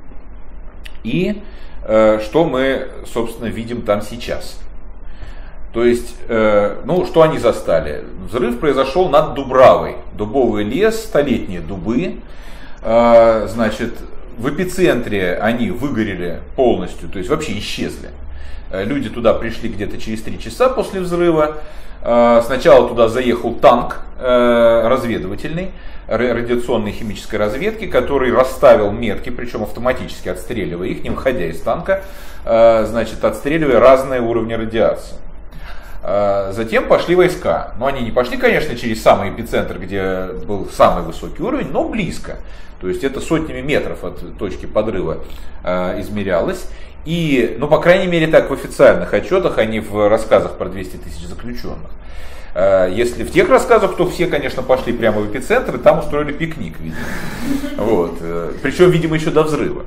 И что мы, собственно, видим там сейчас. То есть, ну, что они застали? Взрыв произошел над Дубравой. Дубовый лес, столетние дубы. Значит, в эпицентре они выгорели полностью, то есть вообще исчезли. Люди туда пришли где-то через 3 часа после взрыва. Сначала туда заехал танк разведывательный, радиационной химической разведки, который расставил метки, причем автоматически отстреливая их, не выходя из танка, значит, отстреливая разные уровни радиации. Затем пошли войска. Но они не пошли, конечно, через самый эпицентр, где был самый высокий уровень, но близко. То есть это сотнями метров от точки подрыва измерялось. И, ну, по крайней мере, так в официальных отчетах, а не в рассказах про 200 тысяч заключенных. Если в тех рассказах, то все, конечно, пошли прямо в эпицентр и там устроили пикник, видимо. Вот. Причем, видимо, еще до взрыва.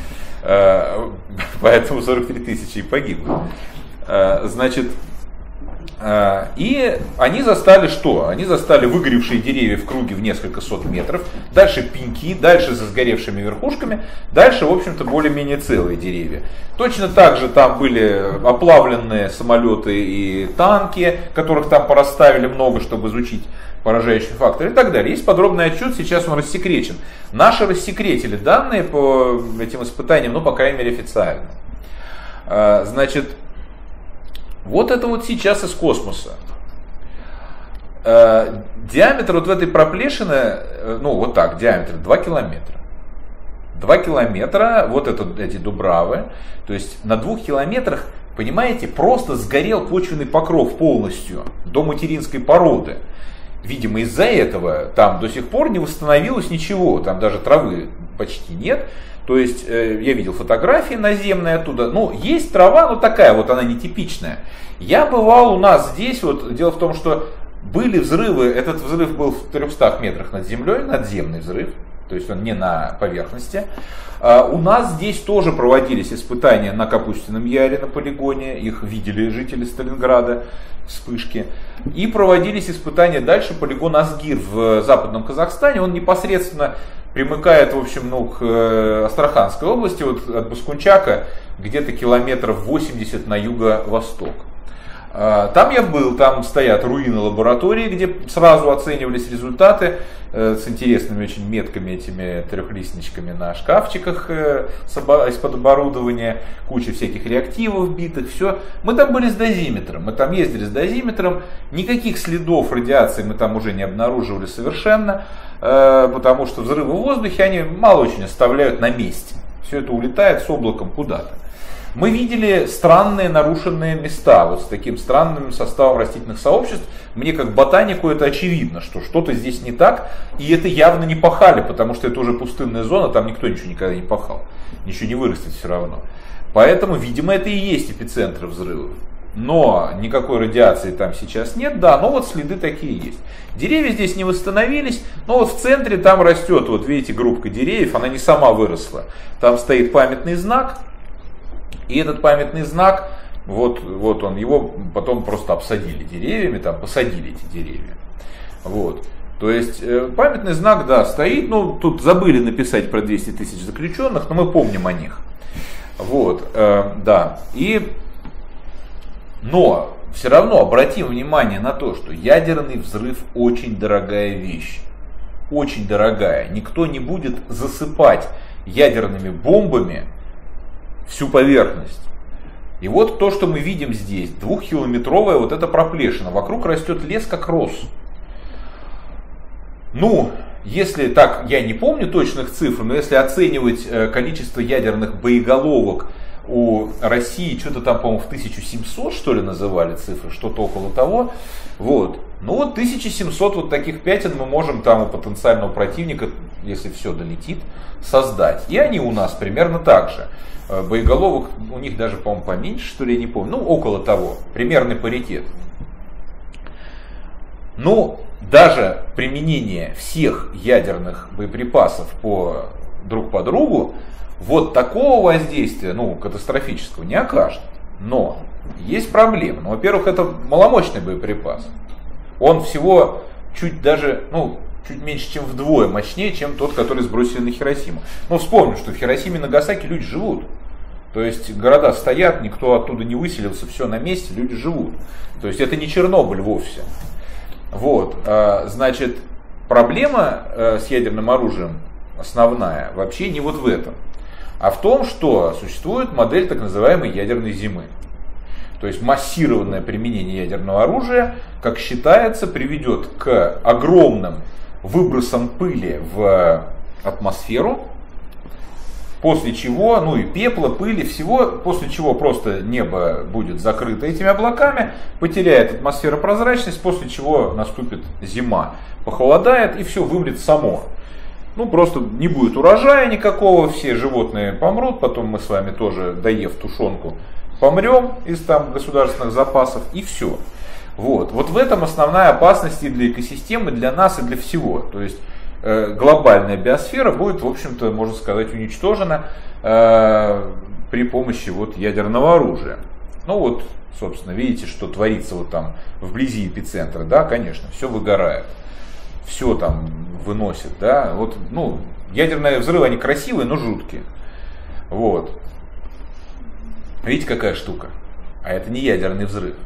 Поэтому 43 тысячи и погибло. Значит, и они застали что? Они застали выгоревшие деревья в круге в несколько сот метров, дальше пеньки, дальше за сгоревшими верхушками, дальше, в общем-то, более-менее целые деревья. Точно так же там были оплавленные самолеты и танки, которых там порасставили много, чтобы изучить поражающий фактор и так далее. Есть подробный отчет, сейчас он рассекречен. Наши рассекретили данные по этим испытаниям, ну, по крайней мере, официально. Значит, вот это вот сейчас из космоса. Диаметр вот в этой проплешины, ну вот так, диаметр 2 километра. 2 километра, вот это, эти дубравы. То есть на 2 километрах, понимаете, просто сгорел почвенный покров полностью до материнской породы. видимо, из-за этого там до сих пор не восстановилось ничего, там даже травы почти нет. То есть я видел фотографии наземные оттуда. Ну, есть трава, но такая вот она нетипичная. Я бывал у нас здесь, вот дело в том, что были взрывы, этот взрыв был в 300 метрах над землей, надземный взрыв, то есть он не на поверхности. У нас здесь тоже проводились испытания на Капустином Яре, на полигоне, их видели жители Сталинграда, вспышки. И проводились испытания дальше, полигон Асгир в западном Казахстане, он непосредственно примыкает, в общем, к Астраханской области, вот от Баскунчака где-то километров 80 на юго-восток. Там я был, там стоят руины лаборатории, где сразу оценивались результаты с интересными очень метками, этими трехлистничками на шкафчиках из-под оборудования, куча всяких реактивов битых, все. Мы там были с дозиметром, мы там ездили с дозиметром, никаких следов радиации мы там уже не обнаруживали совершенно, потому что взрывы в воздухе, они мало очень оставляют на месте, все это улетает с облаком куда-то. Мы видели странные нарушенные места, вот с таким странным составом растительных сообществ. Мне как ботанику это очевидно, что что-то здесь не так, и это явно не пахали, потому что это уже пустынная зона, там никто ничего никогда не пахал, ничего не вырастет все равно. Поэтому, видимо, это и есть эпицентр взрывов. Но никакой радиации там сейчас нет, да, но вот следы такие есть. Деревья здесь не восстановились, но вот в центре там растет, вот видите, группка деревьев, она не сама выросла. Там стоит памятный знак. И этот памятный знак, вот он, его потом просто обсадили деревьями, там посадили эти деревья. Вот. То есть памятный знак, да, стоит, ну тут забыли написать про 200 тысяч заключенных, но мы помним о них. Вот, да. Но все равно обратим внимание на то, что ядерный взрыв очень дорогая вещь. Очень дорогая. Никто не будет засыпать ядерными бомбами всю поверхность. И вот то, что мы видим здесь, 2-километровая вот эта проплешина, вокруг растет лес как рос. Ну, если так, я не помню точных цифр, но если оценивать количество ядерных боеголовок у России, что-то там, по-моему, в 1700, что ли, называли цифры, что-то около того, вот. Ну вот 1700 вот таких пятен мы можем там у потенциального противника, если все долетит, создать. И они у нас примерно так же. Боеголовок у них даже, по-моему, поменьше, что ли, я не помню. Ну, около того. Примерный паритет. Но даже применение всех ядерных боеприпасов друг по другу вот такого воздействия, ну, катастрофического, не окажет. Но есть проблема. Ну, во-первых, это маломощный боеприпас. Он всего чуть меньше, чем вдвое мощнее, чем тот, который сбросили на Хиросиму. Но вспомним, что в Хиросиме и Нагасаки люди живут. То есть города стоят, никто оттуда не выселился, все на месте, люди живут. То есть это не Чернобыль вовсе. Вот, значит, проблема с ядерным оружием основная вообще не вот в этом, а в том, что существует модель так называемой ядерной зимы. То есть массированное применение ядерного оружия, как считается, приведет к огромным выбросам пыли в атмосферу, после чего, ну и пепла, пыли, всего, после чего просто небо будет закрыто этими облаками, потеряет атмосфера прозрачность, после чего наступит зима, похолодает и все вымрет само. Ну просто не будет урожая никакого, все животные помрут, потом мы с вами тоже, доев тушенку, помрем из там государственных запасов и все. Вот в этом основная опасность и для экосистемы, для нас, и для всего. То есть глобальная биосфера будет, в общем-то, можно сказать, уничтожена при помощи вот ядерного оружия. Ну вот, собственно, видите, что творится вот там вблизи эпицентра, да, конечно, все выгорает, все там выносит, да, вот, ну, ядерные взрывы, они красивые, но жуткие. Вот. Видите, какая штука? А это не ядерный взрыв.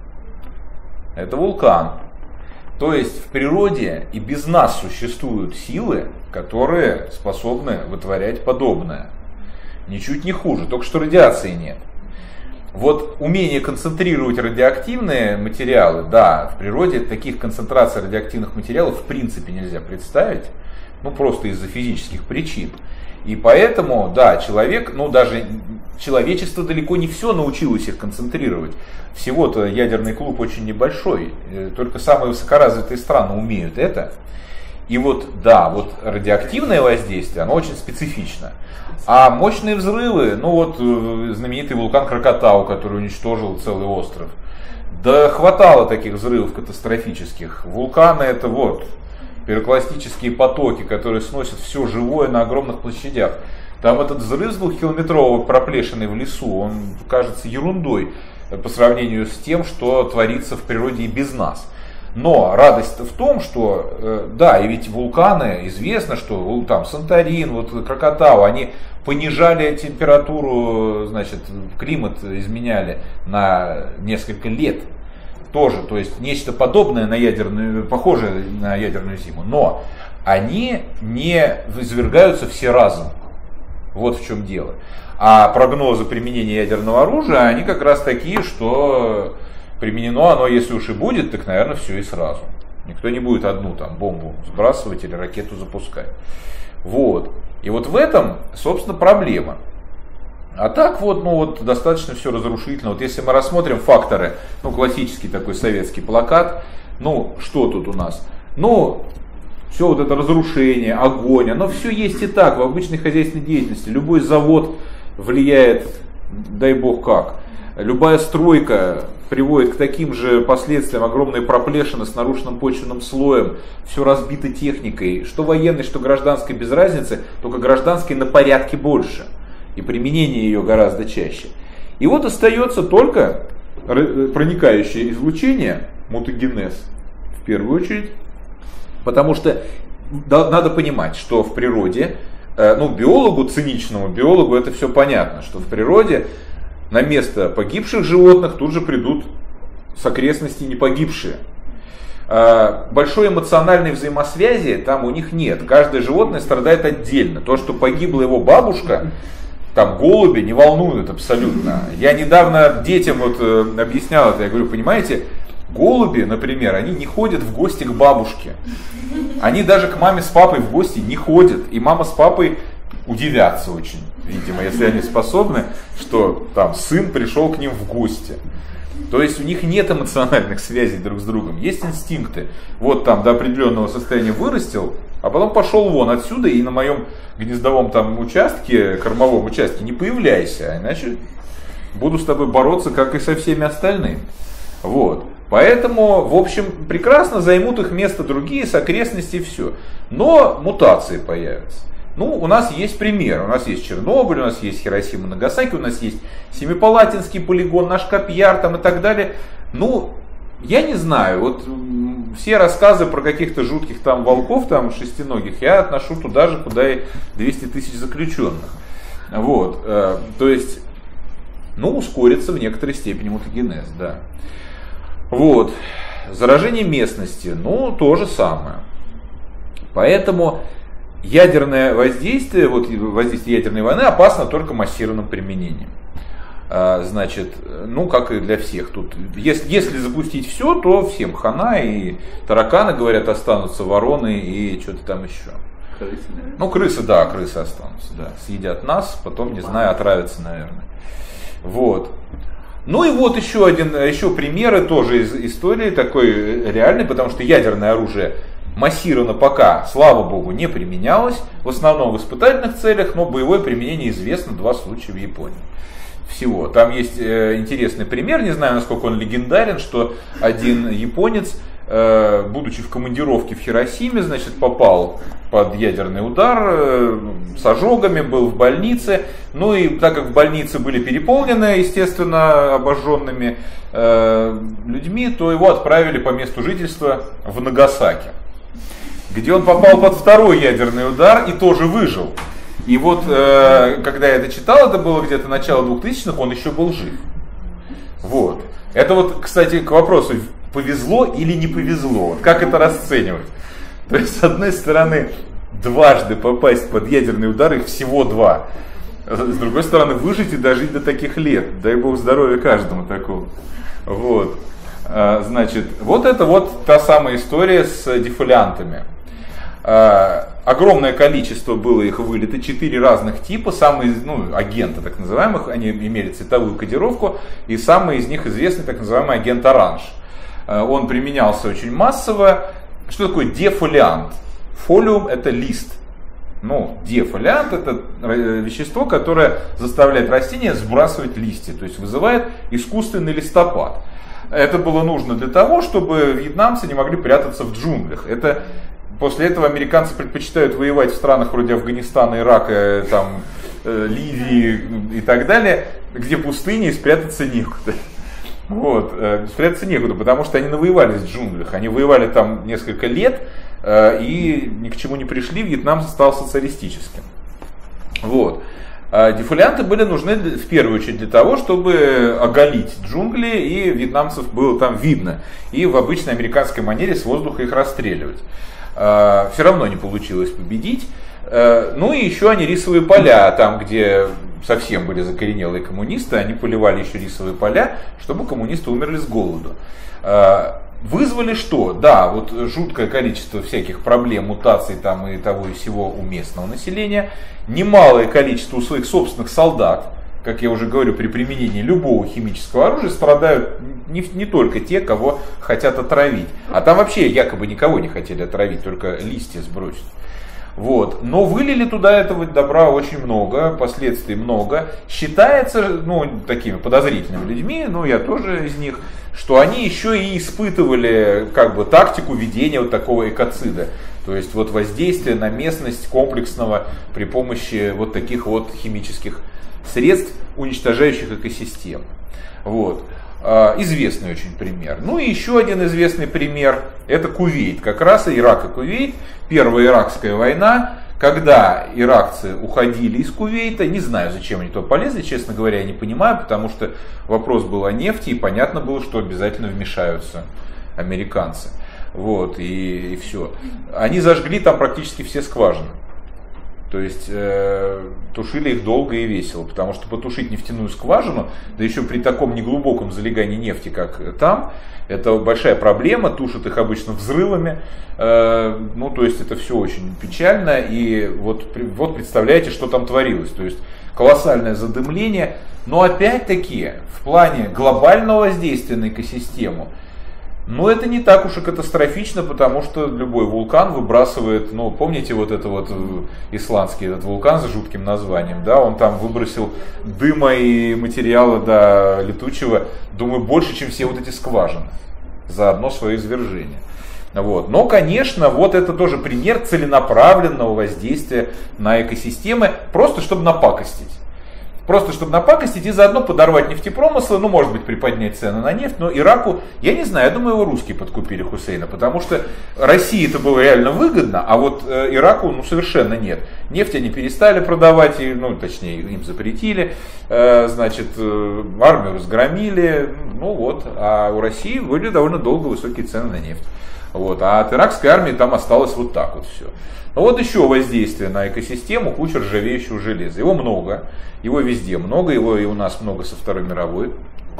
Это вулкан. То есть в природе и без нас существуют силы, которые способны вытворять подобное. Ничуть не хуже, только что радиации нет. Вот умение концентрировать радиоактивные материалы, да, в природе таких концентраций радиоактивных материалов в принципе нельзя представить, ну просто из-за физических причин. И поэтому, да, человек, ну даже человечество далеко не все научилось их концентрировать. Всего-то ядерный клуб очень небольшой, только самые высокоразвитые страны умеют это. И вот, да, вот радиоактивное воздействие, оно очень специфично. А мощные взрывы, ну вот знаменитый вулкан Кракатау, который уничтожил целый остров. Да хватало таких взрывов катастрофических. Вулканы это вот пирокластические потоки, которые сносят все живое на огромных площадях. Там этот взрыв с 2-километровой проплешиной в лесу, он кажется ерундой по сравнению с тем, что творится в природе и без нас. Но радость в том, что, да, и ведь вулканы, известно, что там Санторин, вот Кракатау, они понижали температуру, значит, климат изменяли на несколько лет тоже, то есть нечто подобное на ядерную, похожее на ядерную зиму, но они не извергаются все разом. Вот в чем дело. А прогнозы применения ядерного оружия, они как раз такие, что применено оно, если уж и будет, так, наверное, все и сразу. Никто не будет одну там бомбу сбрасывать или ракету запускать. Вот. И вот в этом, собственно, проблема. А так вот, ну вот, достаточно все разрушительно. Вот если мы рассмотрим факторы, ну, классический такой советский плакат, ну, что тут у нас? Ну, все вот это разрушение, огонь, оно все есть и так в обычной хозяйственной деятельности. Любой завод влияет, дай бог как. Любая стройка приводит к таким же последствиям, огромные проплешины с нарушенным почвенным слоем, все разбито техникой, что военной, что гражданской, без разницы, только гражданской на порядке больше, и применение ее гораздо чаще. И вот остается только проникающее излучение, мутагенез в первую очередь, потому что надо понимать, что в природе, ну, биологу, циничному биологу это все понятно, что в природе на место погибших животных тут же придут с окрестностей не погибшие. Большой эмоциональной взаимосвязи там у них нет. Каждое животное страдает отдельно. То, что погибла его бабушка, там голуби, не волнует абсолютно. Я недавно детям вот объяснял это, я говорю, понимаете, голуби, например, они не ходят в гости к бабушке. Они даже к маме с папой в гости не ходят. И мама с папой удивятся очень, видимо, если они способны, что там сын пришел к ним в гости. То есть у них нет эмоциональных связей друг с другом, есть инстинкты. Вот там до определенного состояния вырастил, а потом пошел вон отсюда и на моем гнездовом там участке, кормовом участке не появляйся, иначе буду с тобой бороться, как и со всеми остальными. Вот. Поэтому, в общем, прекрасно займут их место другие с окрестностей, все. Но мутации появятся. Ну, у нас есть пример. У нас есть Чернобыль, у нас есть Хиросима, Нагасаки, у нас есть Семипалатинский полигон, наш Копьяр там и так далее. Ну, я не знаю, вот все рассказы про каких-то жутких там волков, там шестиногих, я отношу туда же, куда и 200 тысяч заключенных. Вот, то есть, ну, ускорится в некоторой степени мутагенез, да. Вот, заражение местности, ну, то же самое. Поэтому ядерное воздействие, вот воздействие ядерной войны опасно только массированным применением. Значит, ну как и для всех. Тут, если запустить все, то всем хана, и тараканы, говорят, останутся, вороны и что-то там еще. Крысы, ну крысы, да, крысы останутся, да. Съедят нас, потом, не знаю, отравятся, наверное. Вот. Ну и вот еще примеры тоже из истории такой реальной, потому что ядерное оружие массированно пока, слава богу, не применялось, в основном в испытательных целях, но боевое применение известно, 2 случая в Японии. Всего. Там есть интересный пример, не знаю, насколько он легендарен, что один японец, будучи в командировке в Хиросиме, значит, попал под ядерный удар, с ожогами, был в больнице. Ну и так как в больнице были переполнены, естественно, обожженными людьми, то его отправили по месту жительства в Нагасаки, где он попал под 2-й ядерный удар и тоже выжил. И вот, когда я это читал, это было где-то начало 2000-х, он еще был жив. Вот. Это вот, кстати, к вопросу, повезло или не повезло, вот как это расценивать. То есть, с одной стороны, дважды попасть под ядерный удар, их всего 2. С другой стороны, выжить и дожить до таких лет. Дай бог здоровья каждому такому. Вот. Значит, вот это вот та самая история с дефолиантами. Огромное количество было их вылета, 4 разных типа, самые, агенты так называемых, они имели цветовую кодировку, и самый из них известный так называемый агент оранж. Он применялся очень массово. Что такое дефолиант? Фолиум — это лист. Дефолиант — это вещество, которое заставляет растения сбрасывать листья, то есть вызывает искусственный листопад. Это было нужно для того, чтобы вьетнамцы не могли прятаться в джунглях. После этого американцы предпочитают воевать в странах вроде Афганистана, Ирака, Ливии и так далее, где пустыни и спрятаться некуда. Спрятаться некуда, потому что они навоевались в джунглях. Они воевали там несколько лет и ни к чему не пришли. Вьетнам стал социалистическим. Дефолианты были нужны в первую очередь для того, чтобы оголить джунгли, и вьетнамцев было там видно. И в обычной американской манере с воздуха их расстреливать. Все равно не получилось победить. И еще они рисовые поля, там где совсем были закоренелые коммунисты, они поливали еще рисовые поля, чтобы коммунисты умерли с голоду. Вызвали что? Да, жуткое количество всяких проблем, мутаций там и того и сего у местного населения, немалое количество у своих собственных солдат. Как я уже говорю, при применении любого химического оружия страдают не только те, кого хотят отравить. А там вообще якобы никого не хотели отравить, только листья сбросить. Но вылили туда этого добра очень много, последствий много. Считается, такими подозрительными людьми, я тоже из них, что они еще и испытывали тактику ведения такого экоцида. То есть воздействие на местность комплексного при помощи таких химических средств, уничтожающих экосистему. Известный очень пример. И еще один известный пример — это Кувейт. Как раз Ирак и Кувейт, Первая Иракская война, когда иракцы уходили из Кувейта, не знаю, зачем они туда полезли, честно говоря, я не понимаю, потому что вопрос был о нефти, и понятно было, что обязательно вмешаются американцы. И все. Они зажгли там практически все скважины. То есть тушили их долго и весело, потому что потушить нефтяную скважину, да еще при таком неглубоком залегании нефти, как там, это большая проблема, тушат их обычно взрывами, то есть это все очень печально, и представляете, что там творилось, то есть колоссальное задымление, но опять-таки в плане глобального воздействия на экосистему, это не так уж и катастрофично, потому что любой вулкан выбрасывает, помните исландский этот вулкан с жутким названием, да, он там выбросил дыма и материала летучего, думаю, больше, чем все эти скважины за одно свое извержение. Но, конечно, это тоже пример целенаправленного воздействия на экосистемы, просто чтобы напакостить. И заодно подорвать нефтепромыслы, может быть, приподнять цены на нефть, но Ираку, я не знаю, я думаю, его русские подкупили Хусейна, потому что России это было реально выгодно, а Ираку, совершенно нет. Нефть они перестали продавать, точнее, им запретили, армию разгромили, а у России были довольно долго высокие цены на нефть. А от иракской армии там осталось так все. Еще воздействие на экосистему, куча ржавеющего железа. Его много, его везде много, его и у нас много со Второй мировой.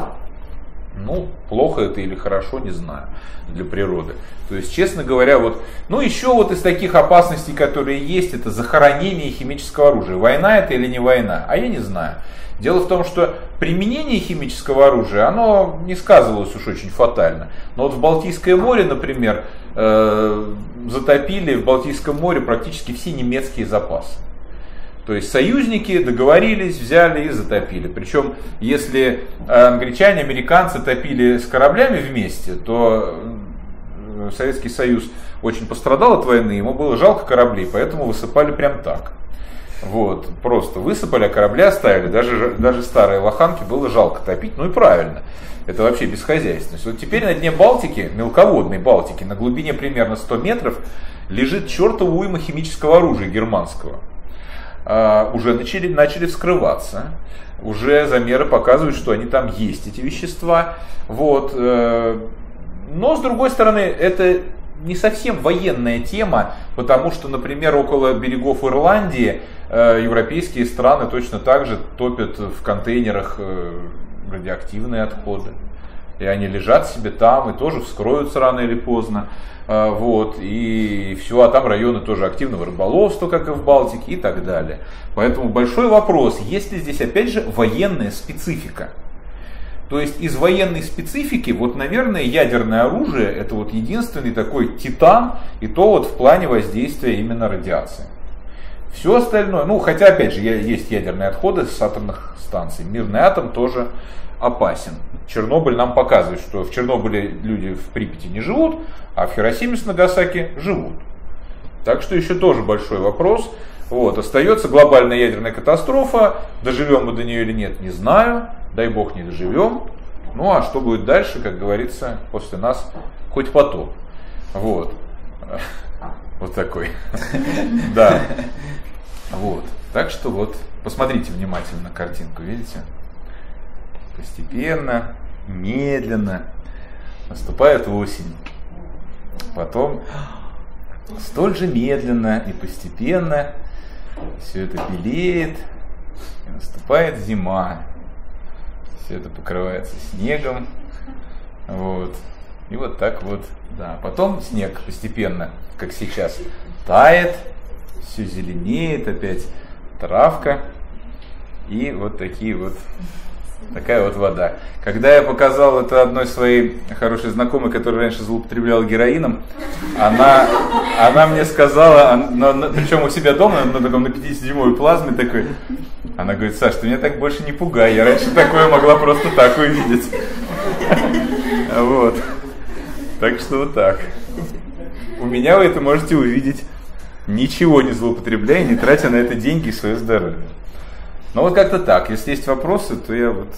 Плохо это или хорошо, не знаю, для природы. То есть, честно говоря, еще из таких опасностей, которые есть, это захоронение химического оружия. Война это или не война? А я не знаю. Дело в том, что применение химического оружия, оно не сказывалось уж очень фатально. Но в Балтийское море, например, затопили в Балтийском море практически все немецкие запасы. То есть союзники договорились, взяли и затопили. Причем, если англичане, американцы топили с кораблями вместе, то Советский Союз очень пострадал от войны, ему было жалко кораблей, поэтому высыпали прям так. Просто высыпали, а корабли оставили. Даже старые лоханки было жалко топить, и правильно. Это вообще бесхозяйственность. Теперь на дне Балтики, мелководной Балтики, на глубине примерно 100 метров, лежит чертова уйма химического оружия германского. Уже начали вскрываться. Уже замеры показывают, что они там есть, эти вещества. Но, с другой стороны, это не совсем военная тема, потому что, например, около берегов Ирландии европейские страны точно так же топят в контейнерах радиоактивные отходы. и они лежат себе там, и тоже вскроются рано или поздно. Вот, и все, а там районы тоже активного рыболовства, как и в Балтике, и так далее. Поэтому большой вопрос, есть ли здесь опять же военная специфика? То есть из военной специфики, вот, наверное, ядерное оружие это вот единственный такой титан, и то вот в плане воздействия именно радиации. Все остальное, ну хотя опять же есть ядерные отходы с атомных станций, мирный атом тоже опасен. Чернобыль нам показывает, что в Чернобыле люди в Припяти не живут, а в Хиросиме с Нагасаки живут. Так что еще тоже большой вопрос. Вот, остается глобальная ядерная катастрофа. Доживем мы до нее или нет, не знаю. Дай бог не доживем. Ну а что будет дальше, как говорится, после нас хоть потоп. Вот. Вот такой. Да. Вот. Так что вот, посмотрите внимательно на картинку, видите? Постепенно, медленно наступает осень. Потом столь же медленно и постепенно все это белеет, и наступает зима. Все это покрывается снегом. Вот. И вот так вот, да. Потом снег постепенно, как сейчас, тает, все зеленеет, опять травка. И вот такие вот, такая вот вода. Когда я показал это одной своей хорошей знакомой, которая раньше злоупотребляла героином, она мне сказала, причем у себя дома, на 50-дюймовой плазме такой, она говорит: Саш, ты меня так больше не пугай, я раньше такое могла просто так увидеть. Вот. Так что вот так. У меня вы это можете увидеть, ничего не злоупотребляя, не тратя на это деньги и свое здоровье. Ну вот как-то так. Если есть вопросы, то я вот.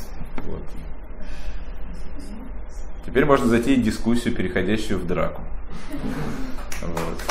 Теперь можно затеять дискуссию, переходящую в драку. Вот.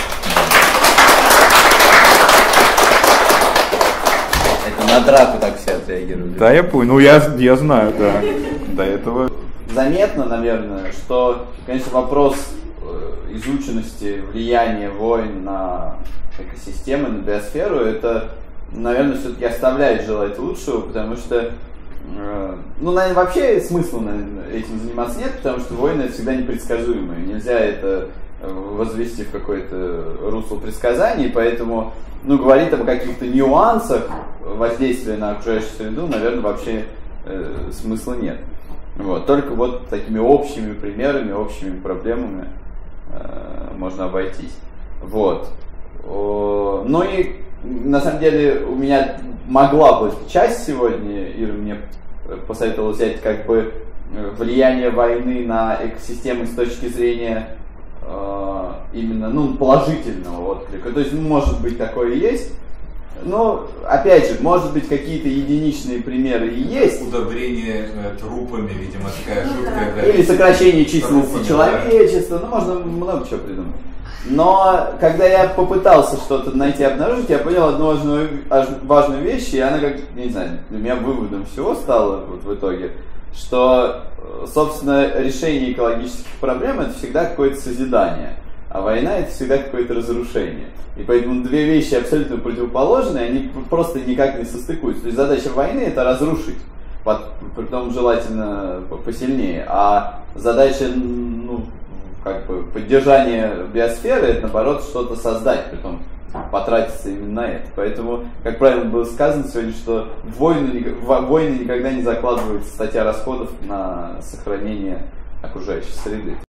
Это на драку так все отреагировали. Да, я понял. Ну я знаю, да. До этого. Заметно, наверное, что, конечно, вопрос изученности влияния войн на экосистемы, на биосферу, это, наверное, все-таки оставляет желать лучшего, потому что, ну, наверное, вообще смысла, наверное, этим заниматься нет, потому что войны это всегда непредсказуемые, нельзя это возвести в какое-то русло предсказаний, поэтому, ну, говорить о каких-то нюансах воздействия на окружающую среду, наверное, вообще смысла нет. Вот. Только вот такими общими примерами, общими проблемами можно обойтись. Вот. Ну и на самом деле у меня могла быть часть сегодня, Ира мне посоветовала взять как бы влияние войны на экосистемы с точки зрения именно, ну, положительного отклика. То есть, может быть, такое и есть. Но, опять же, может быть, какие-то единичные примеры и есть. Удобрение трупами, видимо, такая жуткая. Да. Или сокращение численности человечества. Да. Ну, можно много чего придумать. Но, когда я попытался что-то найти и обнаружить, я понял одну важную вещь, и она, как, не знаю, для меня выводом всего стала вот в итоге, что, собственно, решение экологических проблем — это всегда какое-то созидание. А война — это всегда какое-то разрушение. И поэтому две вещи абсолютно противоположные, они просто никак не состыкуются. То есть задача войны — это разрушить, притом желательно посильнее. А задача, ну, как бы поддержания биосферы — это, наоборот, что-то создать, притом потратиться именно на это. Поэтому, как правильно было сказано сегодня, что в войны никогда не закладывается статья расходов на сохранение окружающей среды.